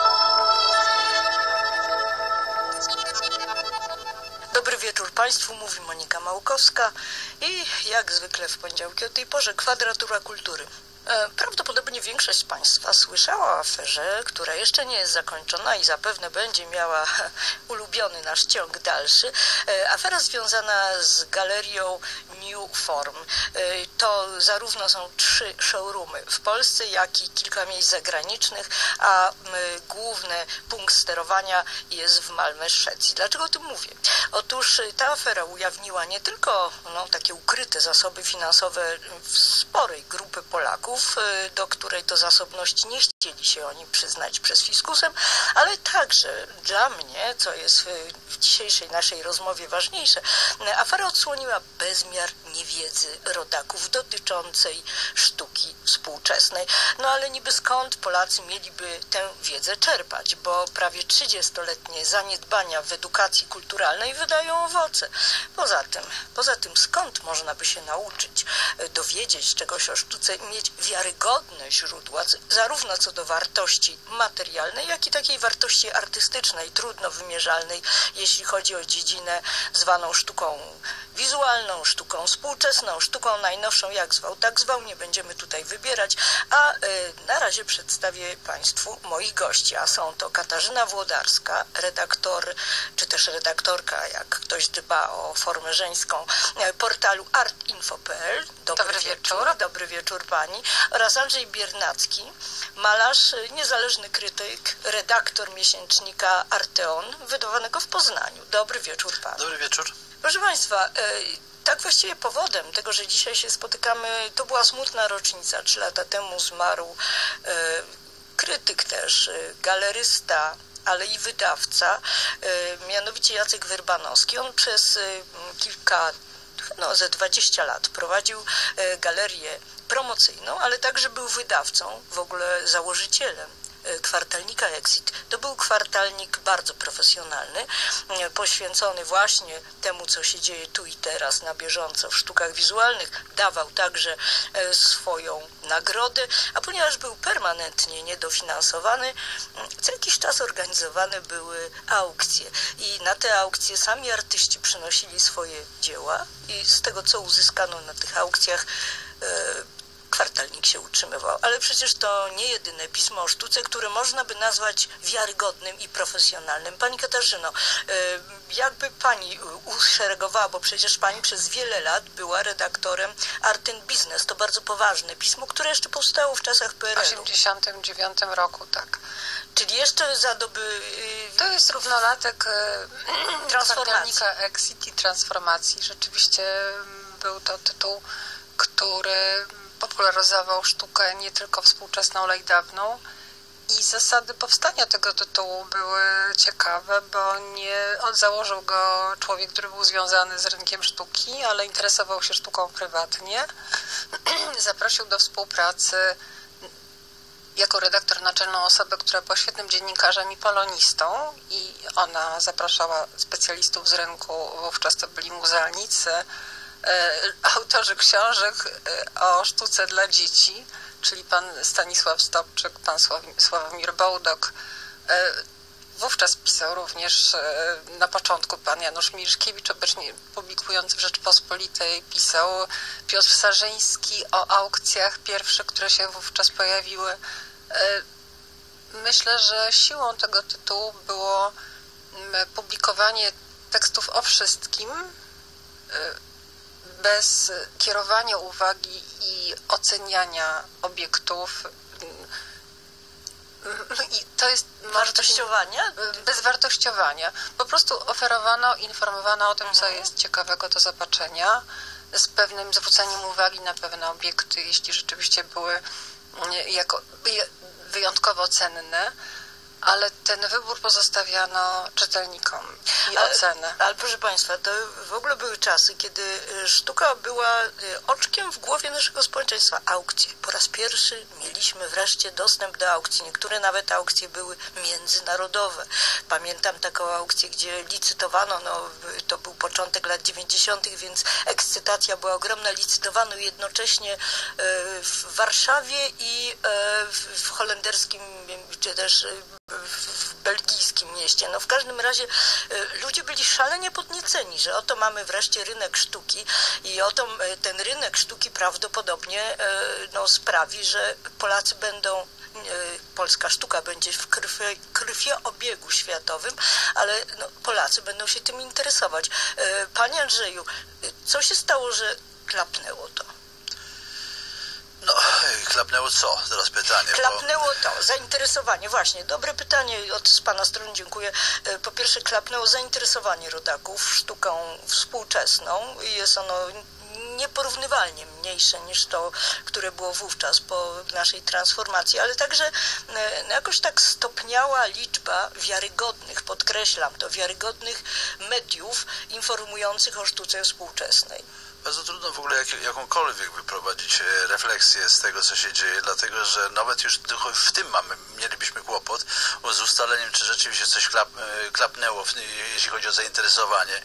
Dobry wieczór Państwu, mówi Monika Małkowska i jak zwykle w poniedziałki o tej porze Kwadratura Kultury. Prawdopodobnie większość z Państwa słyszała o aferze, która jeszcze nie jest zakończona i zapewne będzie miała ulubiony nasz ciąg dalszy. Afera związana z galerią New Form. To zarówno są trzy showroomy w Polsce, jak i kilka miejsc zagranicznych, a główny punkt sterowania jest w Malmö, Szwecji. Dlaczego o tym mówię? Otóż ta afera ujawniła nie tylko no, takie ukryte zasoby finansowe sporej grupy Polaków, do której to zasobności nie chcieli się oni przyznać przed fiskusem, ale także dla mnie, co jest w dzisiejszej naszej rozmowie ważniejsze, afera odsłoniła bezmiar niewiedzy rodaków dotyczącej sztuki współczesnej. No ale niby skąd Polacy mieliby tę wiedzę czerpać, bo prawie trzydziestoletnie zaniedbania w edukacji kulturalnej wydają owoce. Poza tym, poza tym skąd można by się nauczyć, dowiedzieć czegoś o sztuce, mieć wiarygodne źródła, zarówno co do wartości materialnej, jak i takiej wartości artystycznej, trudno wymierzalnej, jeśli chodzi o dziedzinę zwaną sztuką wizualną, sztuką współczesną, sztuką najnowszą, jak zwał, tak zwał, nie będziemy tutaj wybierać, a y, na razie przedstawię Państwu moich gości, a są to Katarzyna Włodarska, redaktor, czy też redaktorka, jak ktoś dba o formę żeńską, portalu art info kropka p l. Dobry, dobry wieczór. wieczór. Dobry wieczór Pani. Oraz Andrzej Biernacki, malarz, niezależny krytyk, redaktor miesięcznika Arteon, wydawanego w Poznaniu. Dobry wieczór Panu. Dobry wieczór. Proszę Państwa, tak właściwie powodem tego, że dzisiaj się spotykamy, to była smutna rocznica. Trzy lata temu zmarł krytyk też, galerysta, ale i wydawca, mianowicie Jacek Wyrbanowski. On przez kilka, no ze dwadzieścia lat prowadził galerię promocyjną, ale także był wydawcą, w ogóle założycielem kwartalnika Exit. To był kwartalnik bardzo profesjonalny, poświęcony właśnie temu, co się dzieje tu i teraz na bieżąco w sztukach wizualnych. Dawał także swoją nagrodę, a ponieważ był permanentnie niedofinansowany, co jakiś czas organizowane były aukcje i na te aukcje sami artyści przynosili swoje dzieła i z tego, co uzyskano na tych aukcjach, kwartalnik się utrzymywał. Ale przecież to nie jedyne pismo o sztuce, które można by nazwać wiarygodnym i profesjonalnym. Pani Katarzyno, jakby pani uszeregowała, bo przecież pani przez wiele lat była redaktorem Art and Business. To bardzo poważne pismo, które jeszcze powstało w czasach P R L-u. W osiemdziesiątym dziewiątym roku, tak. Czyli jeszcze za doby... To jest równolatek kwartalnika Exit i Transformacji. Rzeczywiście był to tytuł, który popularyzował sztukę nie tylko współczesną, ale i dawną. I zasady powstania tego tytułu były ciekawe, bo nie założył go człowiek, który był związany z rynkiem sztuki, ale interesował się sztuką prywatnie. Zaprosił do współpracy jako redaktor naczelną osobę, która była świetnym dziennikarzem i polonistą, i ona zapraszała specjalistów z rynku, wówczas to byli muzealnicy, autorzy książek o sztuce dla dzieci, czyli pan Stanisław Stopczyk, pan Sławomir Bołdok. Wówczas pisał również na początku pan Janusz Miszkiewicz, obecnie publikujący w Rzeczpospolitej, pisał Piotr Sarzyński o aukcjach pierwszych, które się wówczas pojawiły. Myślę, że siłą tego tytułu było publikowanie tekstów o wszystkim, bez kierowania uwagi i oceniania obiektów. I to jest wartościowania? Bez wartościowania. Po prostu oferowano, informowano o tym, co jest ciekawego do zobaczenia, z pewnym zwróceniem uwagi na pewne obiekty, jeśli rzeczywiście były jako wyjątkowo cenne. Ale ten wybór pozostawiano czytelnikom i ale, ocenę. Ale proszę Państwa, to w ogóle były czasy, kiedy sztuka była oczkiem w głowie naszego społeczeństwa. Aukcje. Po raz pierwszy mieliśmy wreszcie dostęp do aukcji. Niektóre nawet aukcje były międzynarodowe. Pamiętam taką aukcję, gdzie licytowano, no to był początek lat dziewięćdziesiątych, więc ekscytacja była ogromna. Licytowano jednocześnie w Warszawie i w holenderskim, czy też w belgijskim mieście. No w każdym razie ludzie byli szalenie podnieceni, że oto mamy wreszcie rynek sztuki i oto ten rynek sztuki prawdopodobnie no, sprawi, że Polacy będą, polska sztuka będzie w krwie, krwiobiegu światowym, ale no, Polacy będą się tym interesować. Panie Andrzeju, co się stało, że klapnęło to? No, klapnęło co? Teraz pytanie. Klapnęło bo... to, zainteresowanie, właśnie, dobre pytanie od z Pana strony, dziękuję. Po pierwsze, klapnęło zainteresowanie rodaków sztuką współczesną i jest ono nieporównywalnie mniejsze niż to, które było wówczas po naszej transformacji, ale także jakoś tak stopniała liczba wiarygodnych, podkreślam to, wiarygodnych mediów informujących o sztuce współczesnej. Bardzo trudno w ogóle jak, jakąkolwiek wyprowadzić refleksję z tego, co się dzieje, dlatego że nawet już w tym mamy, mielibyśmy kłopot z ustaleniem, czy rzeczywiście coś klap, klapnęło, jeśli chodzi o zainteresowanie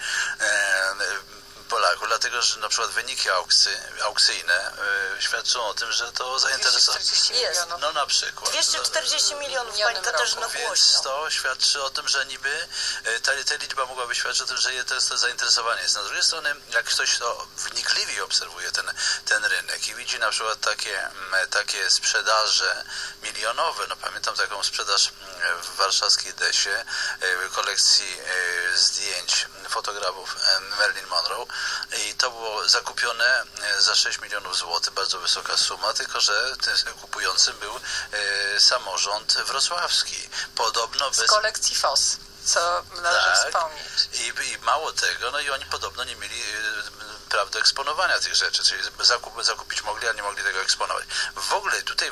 Polaków, dlatego że na przykład wyniki aukcji, aukcyjne y, świadczą o tym, że to zainteresowanie jest. No na przykład. dwieście czterdzieści milionów, Pani Katarzyno, więc to świadczy o tym, że niby ta, ta liczba mogłaby świadczyć o tym, że to jest to zainteresowanie. Jest. Na drugiej strony, jak ktoś to wnikliwie obserwuje ten, ten rynek i widzi na przykład takie, takie sprzedaże milionowe, no pamiętam taką sprzedaż w warszawskiej Desie kolekcji zdjęć fotografów Marilyn Monroe, i to było zakupione za sześć milionów złotych, bardzo wysoka suma, tylko że kupującym był e, samorząd wrocławski. Podobno bez... Z kolekcji F O S, co należy tak, wspomnieć. I, I mało tego, no i oni podobno nie mieli praw do eksponowania tych rzeczy, czyli zakup, zakupić mogli, a nie mogli tego eksponować. W ogóle tutaj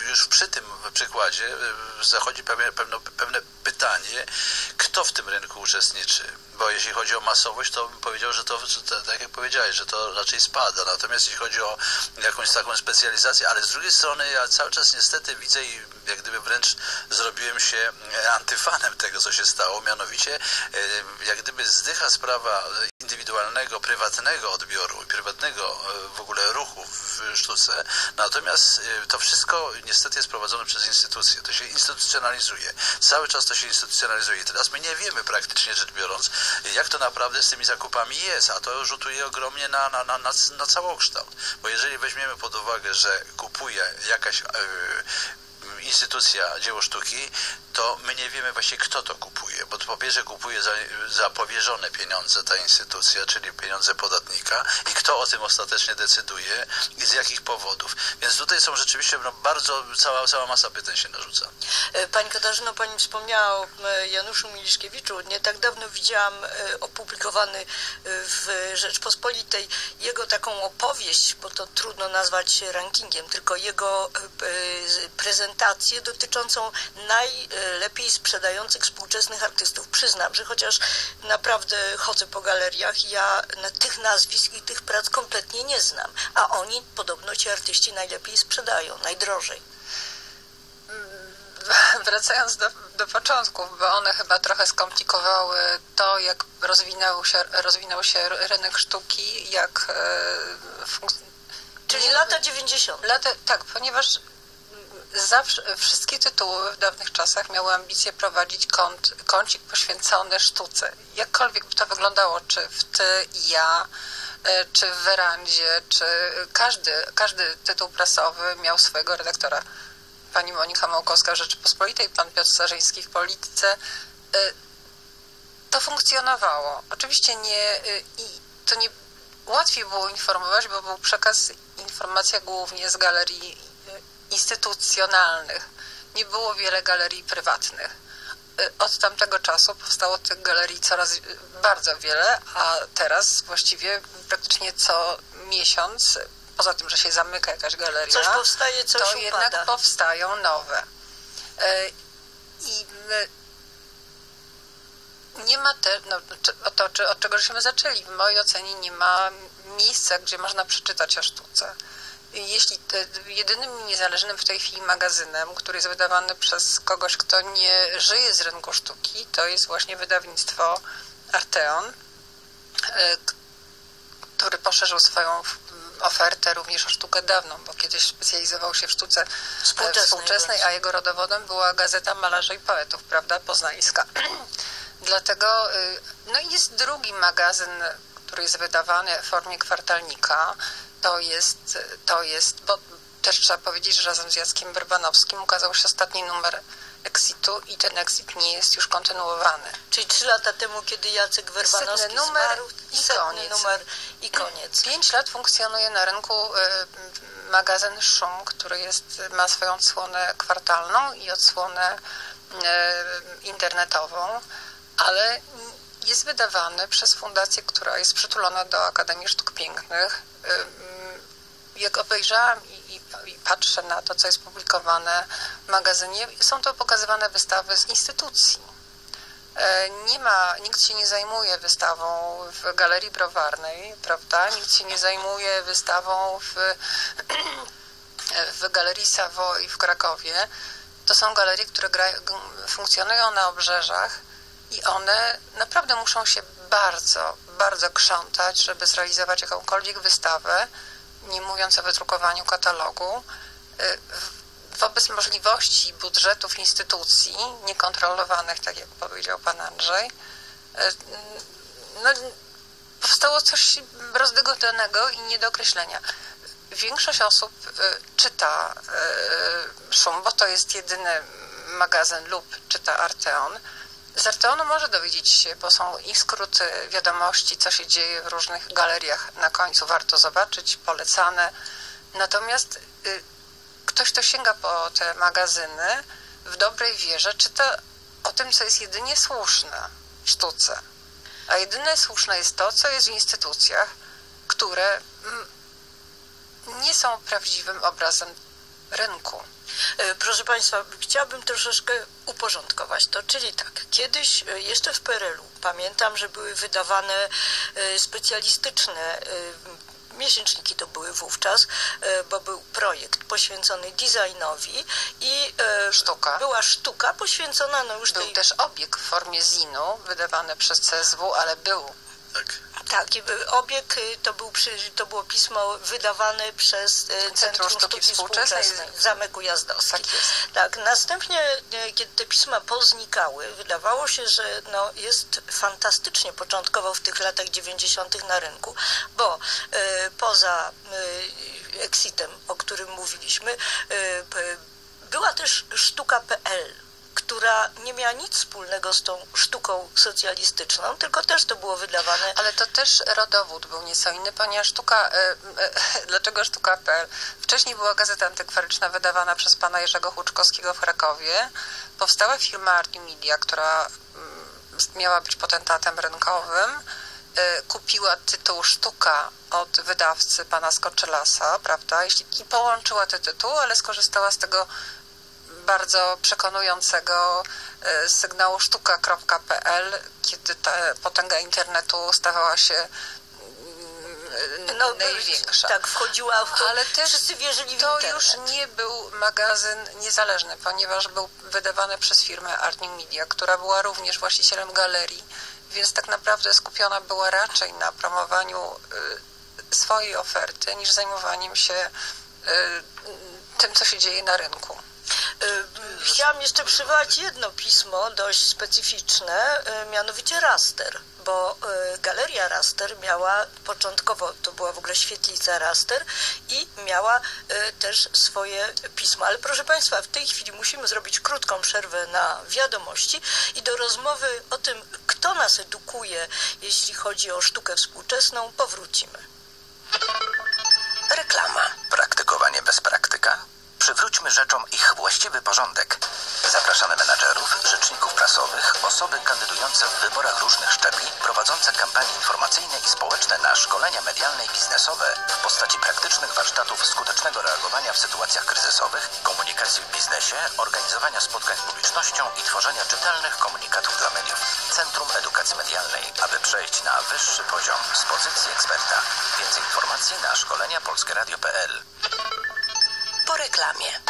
już przy tym przykładzie zachodzi pewne, pewne, pewne pytanie, kto w tym rynku uczestniczy. Bo jeśli chodzi o masowość, to bym powiedział, że to, że to, tak jak powiedziałeś, że to raczej spada. Natomiast jeśli chodzi o jakąś taką specjalizację, ale z drugiej strony ja cały czas niestety widzę i jak gdyby wręcz zrobiłem się antyfanem tego, co się stało. Mianowicie jak gdyby zdycha sprawa indywidualnego, prywatnego odbioru i prywatnego w ogóle ruchu w sztuce. Natomiast to wszystko niestety jest prowadzone przez instytucje. To się instytucjonalizuje. Cały czas to się instytucjonalizuje. Teraz my nie wiemy praktycznie rzecz biorąc, jak to naprawdę z tymi zakupami jest, a to rzutuje ogromnie na, na, na, na, na całokształt. Bo jeżeli weźmiemy pod uwagę, że kupuje jakaś yy, instytucja dzieło sztuki, to my nie wiemy właśnie, kto to kupuje, bo to po pierwsze kupuje za, za powierzone pieniądze ta instytucja, czyli pieniądze podatnika i kto o tym ostatecznie decyduje i z jakich powodów. Więc tutaj są rzeczywiście no, bardzo, cała, cała masa pytań się narzuca. Pani Katarzyno, Pani wspomniała o Januszu Miliszkiewiczu. Nie tak dawno widziałam opublikowany w Rzeczpospolitej jego taką opowieść, bo to trudno nazwać rankingiem, tylko jego prezentację dotyczącą naj lepiej sprzedających współczesnych artystów. Przyznam, że chociaż naprawdę chodzę po galeriach, ja tych nazwisk i tych prac kompletnie nie znam, a oni, podobno ci artyści najlepiej sprzedają, najdrożej. Wracając do, do początków, bo one chyba trochę skomplikowały to, jak rozwinął się, rozwinął się rynek sztuki, jak e, funk... Czyli lata dziewięćdziesiąte. Lata, tak, ponieważ zawsze wszystkie tytuły w dawnych czasach miały ambicje prowadzić kąt, kącik poświęcony sztuce. Jakkolwiek by to wyglądało, czy w Ty i ja, czy w Werandzie, czy każdy, każdy tytuł prasowy miał swojego redaktora. Pani Monika Małkowska w Rzeczypospolitej, pan Piotr Starzyński w Polityce. To funkcjonowało. Oczywiście nie, i to nie łatwiej było informować, bo był przekaz, informacja głównie z galerii instytucjonalnych. Nie było wiele galerii prywatnych. Od tamtego czasu powstało tych galerii coraz bardzo wiele, a teraz właściwie praktycznie co miesiąc, poza tym, że się zamyka jakaś galeria, coś powstaje, coś to upada. jednak powstają nowe. I nie ma te, no, to, od czego żeśmy zaczęli, w mojej ocenie nie ma miejsca, gdzie można przeczytać o sztuce. Jeśli te, jedynym niezależnym w tej chwili magazynem, który jest wydawany przez kogoś, kto nie żyje z rynku sztuki, to jest właśnie wydawnictwo Arteon, który poszerzył swoją ofertę również o sztukę dawną, bo kiedyś specjalizował się w sztuce współczesnej, współczesnej a jego rodowodem była Gazeta Malarzy i Poetów, prawda, poznańska. Dlatego no jest drugi magazyn, który jest wydawany w formie kwartalnika. To jest, to jest, bo też trzeba powiedzieć, że razem z Jackiem Brbanowskim ukazał się ostatni numer Exitu i ten Exit nie jest już kontynuowany. Czyli trzy lata temu, kiedy Jacek Werbanowski setny numer zmarł, i koniec. numer i koniec. Pięć lat funkcjonuje na rynku y, magazyn Szum, który jest, ma swoją odsłonę kwartalną i odsłonę y, internetową, ale jest wydawany przez fundację, która jest przytulona do Akademii Sztuk Pięknych. Jak obejrzałam i, i, i patrzę na to, co jest publikowane w magazynie, są to pokazywane wystawy z instytucji. Nie ma, nikt się nie zajmuje wystawą w Galerii Browarnej, prawda? Nikt się nie zajmuje wystawą w, w Galerii Savoy w Krakowie. To są galerie, które gra, funkcjonują na obrzeżach i one naprawdę muszą się bardzo, bardzo krzątać, żeby zrealizować jakąkolwiek wystawę, nie mówiąc o wydrukowaniu katalogu, wobec możliwości budżetów instytucji niekontrolowanych, tak jak powiedział pan Andrzej, no, powstało coś rozdygotanego i nie do określenia. Większość osób czyta Szum, bo to jest jedyny magazyn, lub czyta Arteon. Z Arteonu może dowiedzieć się, bo są ich skróty wiadomości, co się dzieje w różnych galeriach. Na końcu warto zobaczyć, polecane. Natomiast y, ktoś, kto sięga po te magazyny, w dobrej wierze czyta o tym, co jest jedynie słuszne w sztuce. A jedyne słuszne jest to, co jest w instytucjach, które mm, nie są prawdziwym obrazem rynku. Proszę Państwa, chciałabym troszeczkę uporządkować to, czyli tak, kiedyś jeszcze w P R L u pamiętam, że były wydawane specjalistyczne miesięczniki to były wówczas, bo był projekt poświęcony designowi i sztuka. była sztuka poświęcona no już był tej... też obieg w formie zinu wydawany przez C S W, ale był. Tak. Tak, i obieg to, był, to było pismo wydawane przez Centrum, Centrum Sztuki, Sztuki Współczesnej, Współczesnej Zamek Ujazdowski. Tak jest. Tak, następnie, kiedy te pisma poznikały, wydawało się, że no, jest fantastycznie początkowo w tych latach dziewięćdziesiątych na rynku, bo y, poza y, Exitem, o którym mówiliśmy, y, była też sztuka kropka pe el, która nie miała nic wspólnego z tą sztuką socjalistyczną, tylko też to było wydawane. Ale to też rodowód był nieco inny, ponieważ sztuka, e, e, dlaczego sztuka kropka pe el? Wcześniej była gazeta antykwaryczna wydawana przez pana Jerzego Huczkowskiego w Krakowie. Powstała firma Art New Media, która m, miała być potentatem rynkowym. E, kupiła tytuł Sztuka od wydawcy pana Skoczylasa, prawda? I połączyła te tytuły, ale skorzystała z tego bardzo przekonującego sygnału sztuka kropka pe el, kiedy ta potęga internetu stawała się no, największa. Tak, wchodziła w to, ale też wszyscy wierzyli w to internet. już nie był magazyn niezależny, ponieważ był wydawany przez firmę Art New Media, która była również właścicielem galerii, więc tak naprawdę skupiona była raczej na promowaniu y, swojej oferty, niż zajmowaniem się y, tym, co się dzieje na rynku. Chciałam jeszcze przywołać jedno pismo dość specyficzne, mianowicie Raster, bo Galeria Raster miała początkowo, to była w ogóle świetlica Raster i miała też swoje pismo. Ale proszę Państwa, w tej chwili musimy zrobić krótką przerwę na wiadomości i do rozmowy o tym, kto nas edukuje, jeśli chodzi o sztukę współczesną, powrócimy. Reklama. Praktykowanie bez praktyka? Przywróćmy rzeczom ich właściwy porządek. Zapraszamy menadżerów, rzeczników prasowych, osoby kandydujące w wyborach różnych szczebli, prowadzące kampanie informacyjne i społeczne na szkolenia medialne i biznesowe w postaci praktycznych warsztatów skutecznego reagowania w sytuacjach kryzysowych, komunikacji w biznesie, organizowania spotkań z publicznością i tworzenia czytelnych komunikatów dla mediów. Centrum Edukacji Medialnej, aby przejść na wyższy poziom z pozycji eksperta. Więcej informacji na szkolenia polskie radio kropka pe el. Po reklamie.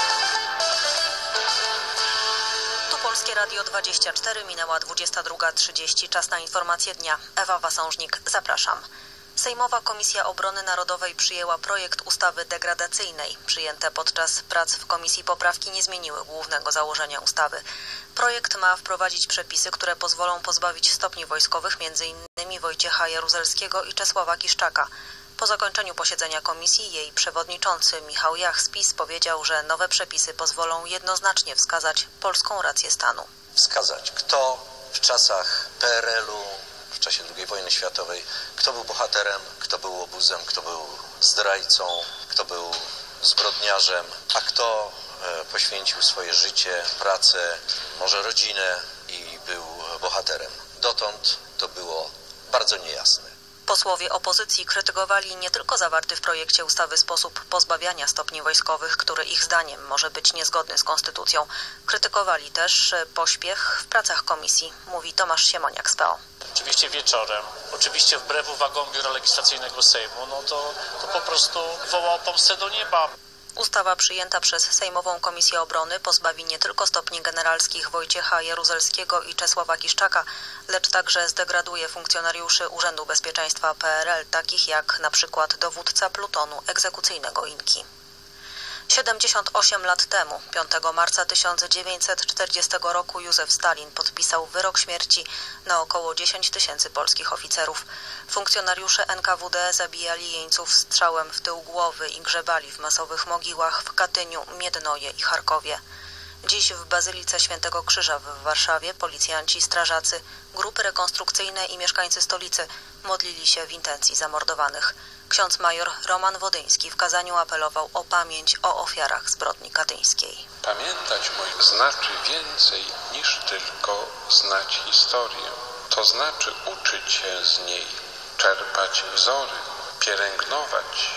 Tu Polskie Radio dwadzieścia cztery, minęła dwudziesta druga trzydzieści. Czas na informacje dnia. Ewa Wasążnik, zapraszam. Sejmowa Komisja Obrony Narodowej przyjęła projekt ustawy degradacyjnej. Przyjęte podczas prac w komisji poprawki nie zmieniły głównego założenia ustawy. Projekt ma wprowadzić przepisy, które pozwolą pozbawić stopni wojskowych m.in. Wojciecha Jaruzelskiego i Czesława Kiszczaka. Po zakończeniu posiedzenia komisji jej przewodniczący Michał Jach z PiS powiedział, że nowe przepisy pozwolą jednoznacznie wskazać polską rację stanu. Wskazać, kto w czasach P R L u, w czasie drugiej wojny światowej, kto był bohaterem, kto był łobuzem, kto był zdrajcą, kto był zbrodniarzem, a kto poświęcił swoje życie, pracę, może rodzinę i był bohaterem. Dotąd to było bardzo niejasne. Posłowie opozycji krytykowali nie tylko zawarty w projekcie ustawy sposób pozbawiania stopni wojskowych, który ich zdaniem może być niezgodny z konstytucją. Krytykowali też pośpiech w pracach komisji, mówi Tomasz Siemoniak z P O. Oczywiście wieczorem, oczywiście wbrew uwagom Biura Legislacyjnego Sejmu, no to, to po prostu woła o pomstę do nieba. Ustawa przyjęta przez Sejmową Komisję Obrony pozbawi nie tylko stopni generalskich Wojciecha Jaruzelskiego i Czesława Kiszczaka, lecz także zdegraduje funkcjonariuszy Urzędu Bezpieczeństwa P R L, takich jak na przykład dowódca plutonu egzekucyjnego Inki. siedemdziesiąt osiem lat temu, piątego marca tysiąc dziewięćset czterdziestego roku, Józef Stalin podpisał wyrok śmierci na około dziesięć tysięcy polskich oficerów. Funkcjonariusze N K W D zabijali jeńców strzałem w tył głowy i grzebali w masowych mogiłach w Katyniu, Miednoje i Charkowie. Dziś w Bazylice Świętego Krzyża w Warszawie policjanci, strażacy, grupy rekonstrukcyjne i mieszkańcy stolicy modlili się w intencji zamordowanych. Ksiądz major Roman Wodyński w kazaniu apelował o pamięć o ofiarach zbrodni katyńskiej. Pamiętać moich znaczy więcej niż tylko znać historię. To znaczy uczyć się z niej, czerpać wzory, pielęgnować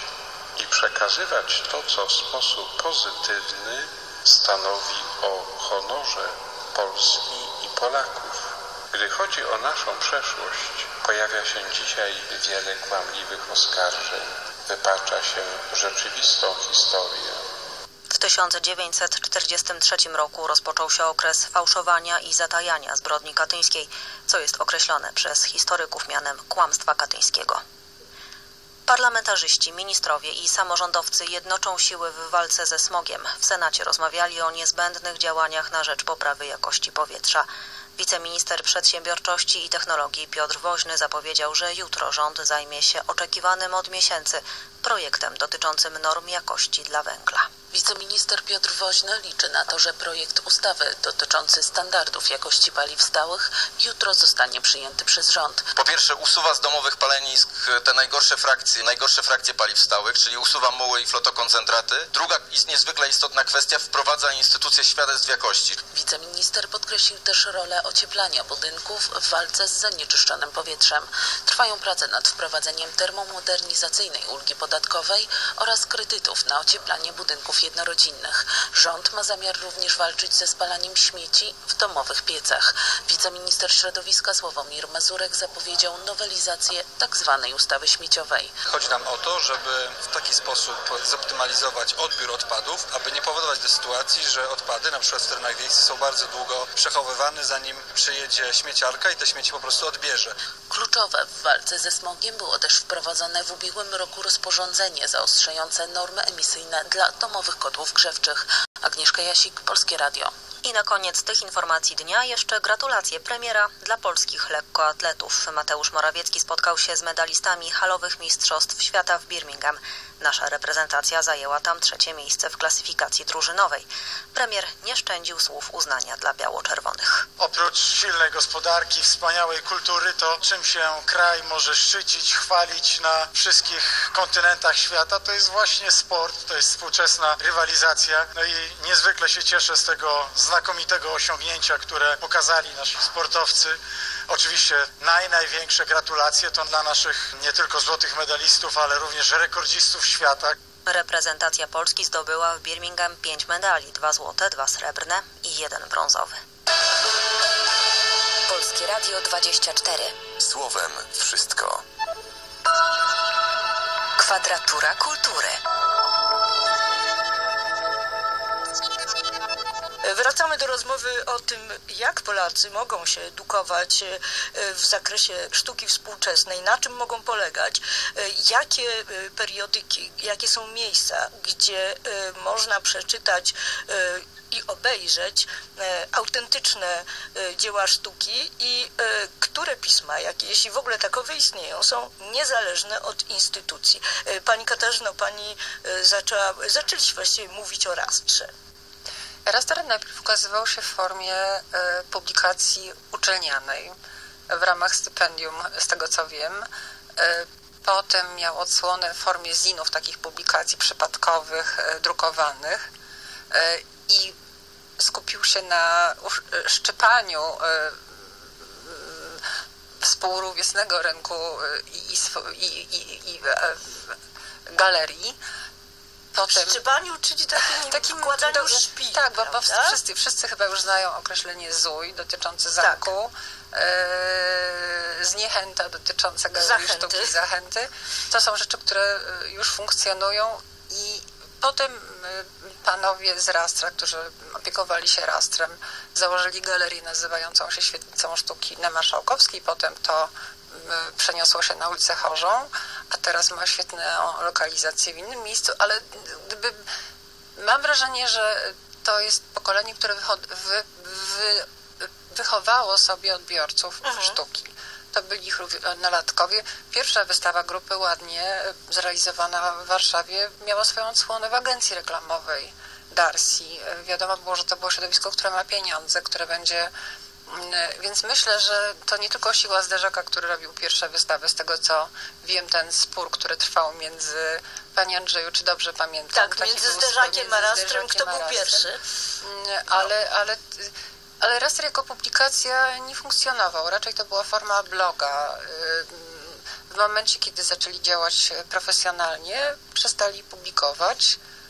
i przekazywać to, co w sposób pozytywny stanowi o honorze Polski i Polaków. Gdy chodzi o naszą przeszłość, pojawia się dzisiaj wiele kłamliwych oskarżeń. Wypacza się rzeczywistą historię. W tysiąc dziewięćset czterdziestym trzecim roku rozpoczął się okres fałszowania i zatajania zbrodni katyńskiej, co jest określone przez historyków mianem kłamstwa katyńskiego. Parlamentarzyści, ministrowie i samorządowcy jednoczą siły w walce ze smogiem. W Senacie rozmawiali o niezbędnych działaniach na rzecz poprawy jakości powietrza. Wiceminister Przedsiębiorczości i Technologii Piotr Woźny zapowiedział, że jutro rząd zajmie się oczekiwanym od miesięcy projektem dotyczącym norm jakości dla węgla. Wiceminister Piotr Woźny liczy na to, że projekt ustawy dotyczący standardów jakości paliw stałych jutro zostanie przyjęty przez rząd. Po pierwsze, usuwa z domowych palenisk te najgorsze frakcje, najgorsze frakcje paliw stałych, czyli usuwa muły i flotokoncentraty. Druga niezwykle istotna kwestia, wprowadza instytucję świadectw jakości. Wiceminister podkreślił też rolę ocieplania budynków w walce z zanieczyszczonym powietrzem. Trwają prace nad wprowadzeniem termomodernizacyjnej ulgi podatkowej oraz kredytów na ocieplanie budynków jednorodzinnych. Rząd ma zamiar również walczyć ze spalaniem śmieci w domowych piecach. Wiceminister środowiska Sławomir Mazurek zapowiedział nowelizację tzw. ustawy śmieciowej. Chodzi nam o to, żeby w taki sposób zoptymalizować odbiór odpadów, aby nie powodować do sytuacji, że odpady, na przykład w terenach wiejskich, są bardzo długo przechowywane, zanim przyjedzie śmieciarka i te śmieci po prostu odbierze. Kluczowe w walce ze smogiem było też wprowadzone w ubiegłym roku rozporządzenie zaostrzające normy emisyjne dla domowych kotłów grzewczych. Agnieszka Jasik, Polskie Radio. I na koniec tych informacji dnia jeszcze gratulacje premiera dla polskich lekkoatletów. Mateusz Morawiecki spotkał się z medalistami halowych mistrzostw świata w Birmingham. Nasza reprezentacja zajęła tam trzecie miejsce w klasyfikacji drużynowej. Premier nie szczędził słów uznania dla biało-czerwonych. Oprócz silnej gospodarki, wspaniałej kultury, to czym się kraj może szczycić, chwalić na wszystkich kontynentach świata, to jest właśnie sport, to jest współczesna rywalizacja. No i niezwykle się cieszę z tego znakomitego osiągnięcia, które pokazali nasi sportowcy. Oczywiście naj, największe gratulacje to dla naszych nie tylko złotych medalistów, ale również rekordzistów świata. Reprezentacja Polski zdobyła w Birmingham pięć medali, dwa złote, dwa srebrne i jeden brązowy. Polskie Radio dwadzieścia cztery. Słowem wszystko. Kwadratura kultury. Wracamy do rozmowy o tym, jak Polacy mogą się edukować w zakresie sztuki współczesnej, na czym mogą polegać, jakie periodyki, jakie są miejsca, gdzie można przeczytać i obejrzeć autentyczne dzieła sztuki i które pisma, jakie, jeśli w ogóle takowe istnieją, są niezależne od instytucji. Pani Katarzyno, pani zaczęła, zaczęliście właściwie mówić o rastrze. Raster najpierw ukazywał się w formie e, publikacji uczelnianej w ramach stypendium, z tego co wiem. E, potem miał odsłonę w formie zinów, takich publikacji przypadkowych, e, drukowanych e, i skupił się na szczypaniu e, współrówieśnego rynku i, i, i, i e, galerii. Potem, w szczypaniu, czyli takim, takim wkładaniu szpili. Tak, bo, bo wszyscy, wszyscy chyba już znają określenie zój dotyczące zamku, tak. e, zniechęta dotycząca galerii sztuki, zachęty. To są rzeczy, które już funkcjonują i potem panowie z Rastra, którzy opiekowali się Rastrem, założyli galerię nazywającą się Świetlicą Sztuki na Marszałkowskiej, potem to przeniosło się na ulicę Chorzą, a teraz ma świetną lokalizację w innym miejscu, ale gdyby, mam wrażenie, że to jest pokolenie, które wycho- wy, wy, wychowało sobie odbiorców mhm. sztuki. To byli ich nalatkowie. Pierwsza wystawa grupy Ładnie, zrealizowana w Warszawie, miała swoją odsłonę w agencji reklamowej Darcy. Wiadomo było, że to było środowisko, które ma pieniądze, które będzie... Więc myślę, że to nie tylko Siła Zderzaka, który robił pierwsze wystawy, z tego co wiem, ten spór, który trwał między, Panie Andrzeju, czy dobrze pamiętam? Tak, między Zderzakiem a Rastrem, kto był pierwszy? Ale, ale, ale Rastr jako publikacja nie funkcjonował, raczej to była forma bloga. w momencie, kiedy zaczęli działać profesjonalnie, przestali publikować.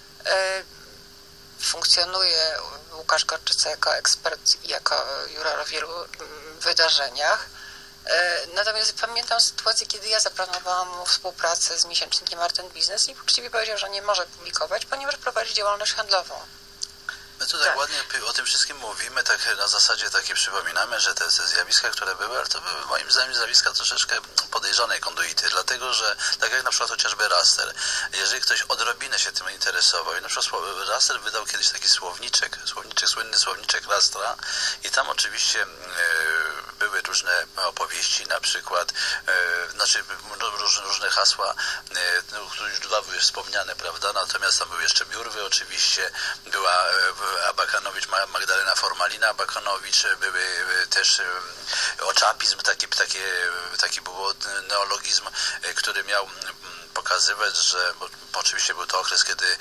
Funkcjonuje Łukasz Gorczyca jako ekspert i jako juror w wielu wydarzeniach. Natomiast pamiętam sytuację, kiedy ja zaplanowałam mu współpracę z miesięcznikiem Art and Business i uczciwie powiedział, że nie może publikować, ponieważ prowadzi działalność handlową. My tutaj tak ładnie o tym wszystkim mówimy, tak na zasadzie takie przypominamy, że te, te zjawiska, które były, ale to były moim zdaniem zjawiska troszeczkę podejrzanej konduity, dlatego że tak jak na przykład chociażby Raster, jeżeli ktoś odrobinę się tym interesował i na przykład Raster wydał kiedyś taki słowniczek, słowniczek, słynny słowniczek Rastra i tam oczywiście e, były różne opowieści, na przykład e, znaczy różne, różne hasła, e, no, które już dwa były wspomniane, prawda, natomiast tam były jeszcze Biurwy oczywiście, była e, Abakanowicz, Magdalena Formalina Abakanowicz, były też oczapizm, taki, taki, taki był neologizm, który miał pokazywać, że bo oczywiście był to okres, kiedy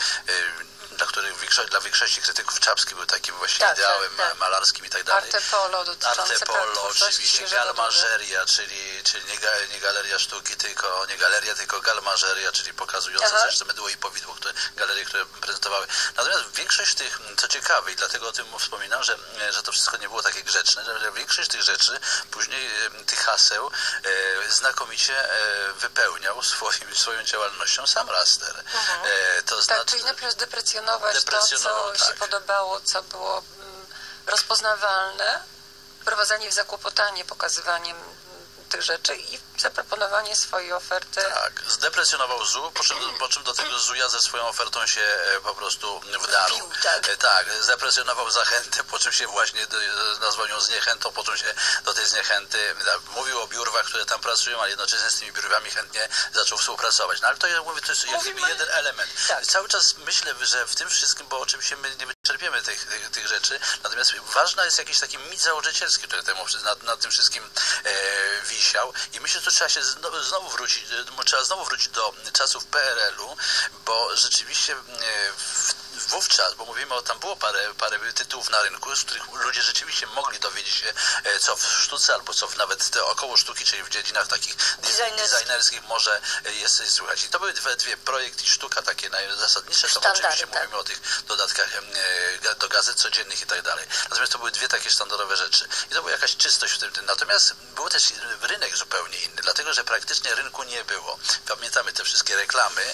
dla których dla większości krytyków Czapski był takim właśnie tak, ideałem tak, tak. malarskim i tak dalej. Artepolo dotyczące Artepolo, oczywiście, galmażeria, czyli, czyli nie, nie galeria sztuki, tylko nie galeria, tylko galmażeria, czyli pokazujące Aha. też mydło i powidło, które, galerie, które prezentowały. Natomiast większość tych, co ciekawe i dlatego o tym wspominam, że, że to wszystko nie było takie grzeczne, że większość tych rzeczy, później tych haseł e, znakomicie e, wypełniał swoim, swoją działalnością sam Raster. Mhm. E, to tak, znaczy, czyli najpierw deprecjonować to, co tak. się podobało, co było mm, rozpoznawalne, wprowadzanie w zakłopotanie pokazywaniem tych rzeczy i zaproponowanie swojej oferty. Tak, zdeprecjonował Z U, po czym, po czym do tego Z U ja ze swoją ofertą się po prostu wdarł. Wbił, tak. tak, zdeprecjonował zachętę, po czym się właśnie nazwał ją zniechętą, po czym się do tej zniechęty mówił o biurwach, które tam pracują, ale jednocześnie z tymi biurwami chętnie zaczął współpracować. No ale to ja mówię, to jest Mówimy... jeden element. Tak. Cały czas myślę, że w tym wszystkim, bo oczywiście my nie wyczerpiemy tych, tych, tych rzeczy, natomiast ważna jest jakiś taki mit założycielski, który temu, nad, nad tym wszystkim e, wisiał i myślę, że trzeba się znowu, znowu wrócić, trzeba znowu wrócić do czasów P R L u, bo rzeczywiście w, wówczas, bo mówimy o, tam było parę, parę tytułów na rynku, z których ludzie rzeczywiście mogli dowiedzieć się, co w sztuce, albo co w nawet te około sztuki, czyli w dziedzinach takich designerskich może jest słychać. I to były dwie, dwie projekt i sztuka takie najzasadnicze, to oczywiście tak. mówimy o tych dodatkach do gazet codziennych i tak dalej. Natomiast to były dwie takie sztandarowe rzeczy. I to była jakaś czystość w tym. Natomiast był też rynek zupełnie inny, dlatego, że praktycznie rynku nie było. Pamiętamy te wszystkie reklamy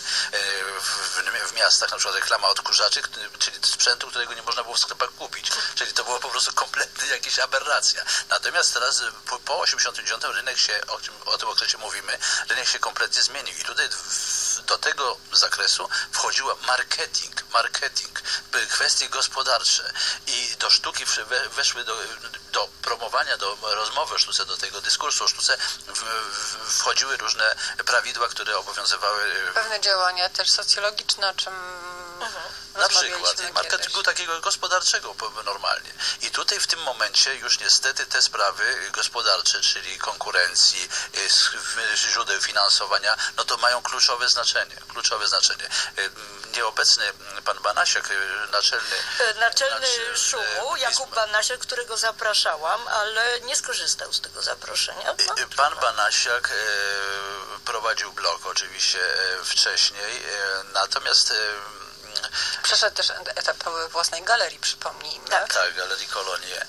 w, w, w miastach, na przykład reklama odkurzaczy, czyli sprzętu, którego nie można było w sklepach kupić. Czyli to było po prostu kompletnie jakaś aberracja. Natomiast teraz po, po osiemdziesiątym dziewiątym rynek się, o tym, o tym okresie mówimy, rynek się kompletnie zmienił. I tutaj w, do tego zakresu wchodziła marketing, marketing, kwestie gospodarcze i do sztuki weszły do, do promowania, do rozmowy o sztuce, do tego dyskursu o sztuce w, w, wchodziły różne prawidła, które obowiązywały. Pewne działania też socjologiczne, o czym mhm. na przykład marketingu takiego gospodarczego normalnie. I tutaj w tym momencie już niestety te sprawy gospodarcze, czyli konkurencji, źródeł finansowania, no to mają kluczowe znaczenie. Kluczowe znaczenie. Nieobecny pan Banasiak, naczelny... Naczelny Szumu, Jakub Banasiak, którego zapraszałam, ale nie skorzystał z tego zaproszenia. No, pan Banasiak prowadził blog oczywiście wcześniej, natomiast przeszedł też etap własnej galerii, przypomnijmy. Tak, tak, Galerii Kolonie.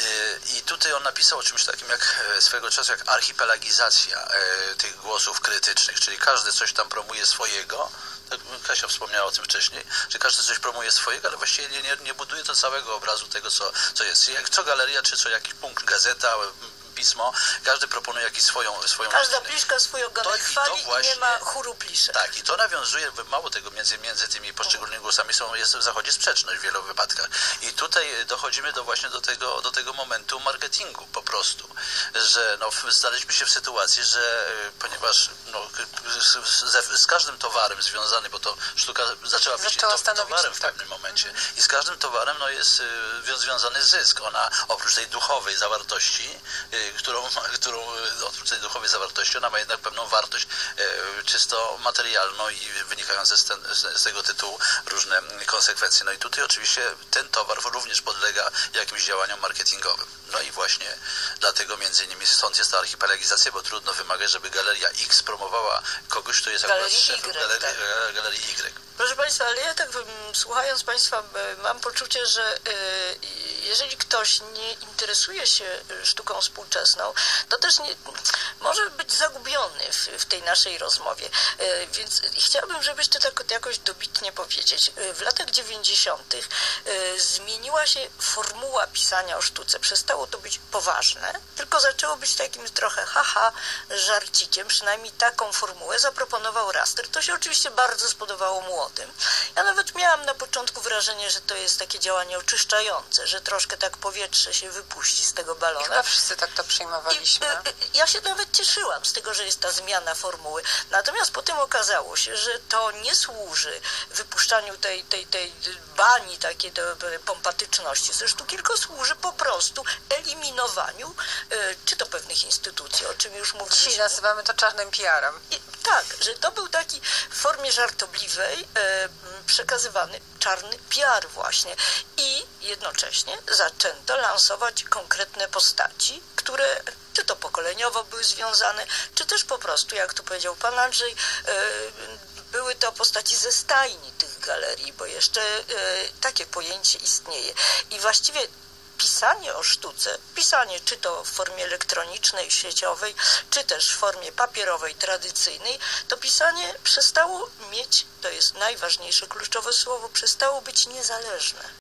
I tutaj on napisał o czymś takim jak swego czasu, jak archipelagizacja tych głosów krytycznych, czyli każdy coś tam promuje swojego. Kasia wspomniała o tym wcześniej, że każdy coś promuje swojego, ale właściwie nie, nie, nie buduje to całego obrazu tego, co, co jest. Jak co galeria, czy co jakiś punkt, gazeta, pismo, każdy proponuje jakąś swoją swoją Każda pliszka swój ogonek chwali i, właśnie, i nie ma chóru pliszek. Tak, i to nawiązuje, mało tego, między, między tymi poszczególnymi głosami są, jest, zachodzi sprzeczność w wielu wypadkach. I tutaj dochodzimy do właśnie do tego, do tego momentu marketingu po prostu, że no, znaleźliśmy się w sytuacji, że ponieważ no, z, z każdym towarem związany, bo to sztuka zaczęła być to, towarem w tak. pewnym momencie mhm. i z każdym towarem no, jest związany zysk. Ona oprócz tej duchowej zawartości, którą, którą oprócz tej duchowej zawartości, ona ma jednak pewną wartość czysto materialną i wynikające z, ten, z tego tytułu różne konsekwencje. No i tutaj oczywiście ten towar również podlega jakimś działaniom marketingowym. No i właśnie dlatego między innymi stąd jest ta archipelagizacja, bo trudno wymagać, żeby Galeria X promowała kogoś, kto jest akurat szefem Galerii, tak. Galerii Y. Proszę Państwa, ale ja tak słuchając Państwa mam poczucie, że jeżeli ktoś nie interesuje się sztuką współczesną, to też nie, może być zagubiony w, w tej naszej rozmowie. Więc chciałabym, żebyś to tak jakoś dobitnie powiedzieć. W latach dziewięćdziesiątych zmieniła się formuła pisania o sztuce. Przestało to być poważne, tylko zaczęło być takim trochę haha, żarcikiem. Przynajmniej taką formułę zaproponował Raster. To się oczywiście bardzo spodobało młodym. Ja nawet miałam na początku wrażenie, że to jest takie działanie oczyszczające, że troszkę tak powietrze się wypuści z tego balona. I chyba wszyscy tak to przyjmowaliśmy. I, ja się nawet cieszyłam z tego, że jest ta zmiana formuły. Natomiast potem okazało się, że to nie służy wypuszczaniu tej, tej, tej bani takiej do pompatyczności ze sztuki, tylko służy po prostu eliminowaniu czy to pewnych instytucji, o czym już mówiliśmy. Dzisiaj nazywamy to czarnym P R-em. I, tak, że to był taki w formie żartobliwej e, przekazywany czarny P R właśnie. I jednocześnie zaczęto lansować konkretne postaci, które czy to pokoleniowo były związane, czy też po prostu, jak tu powiedział pan Andrzej, e, były to postaci ze stajni tych galerii, bo jeszcze e, takie pojęcie istnieje. I właściwie pisanie o sztuce, pisanie czy to w formie elektronicznej, sieciowej, czy też w formie papierowej, tradycyjnej, to pisanie przestało mieć, to jest najważniejsze, kluczowe słowo, przestało być niezależne.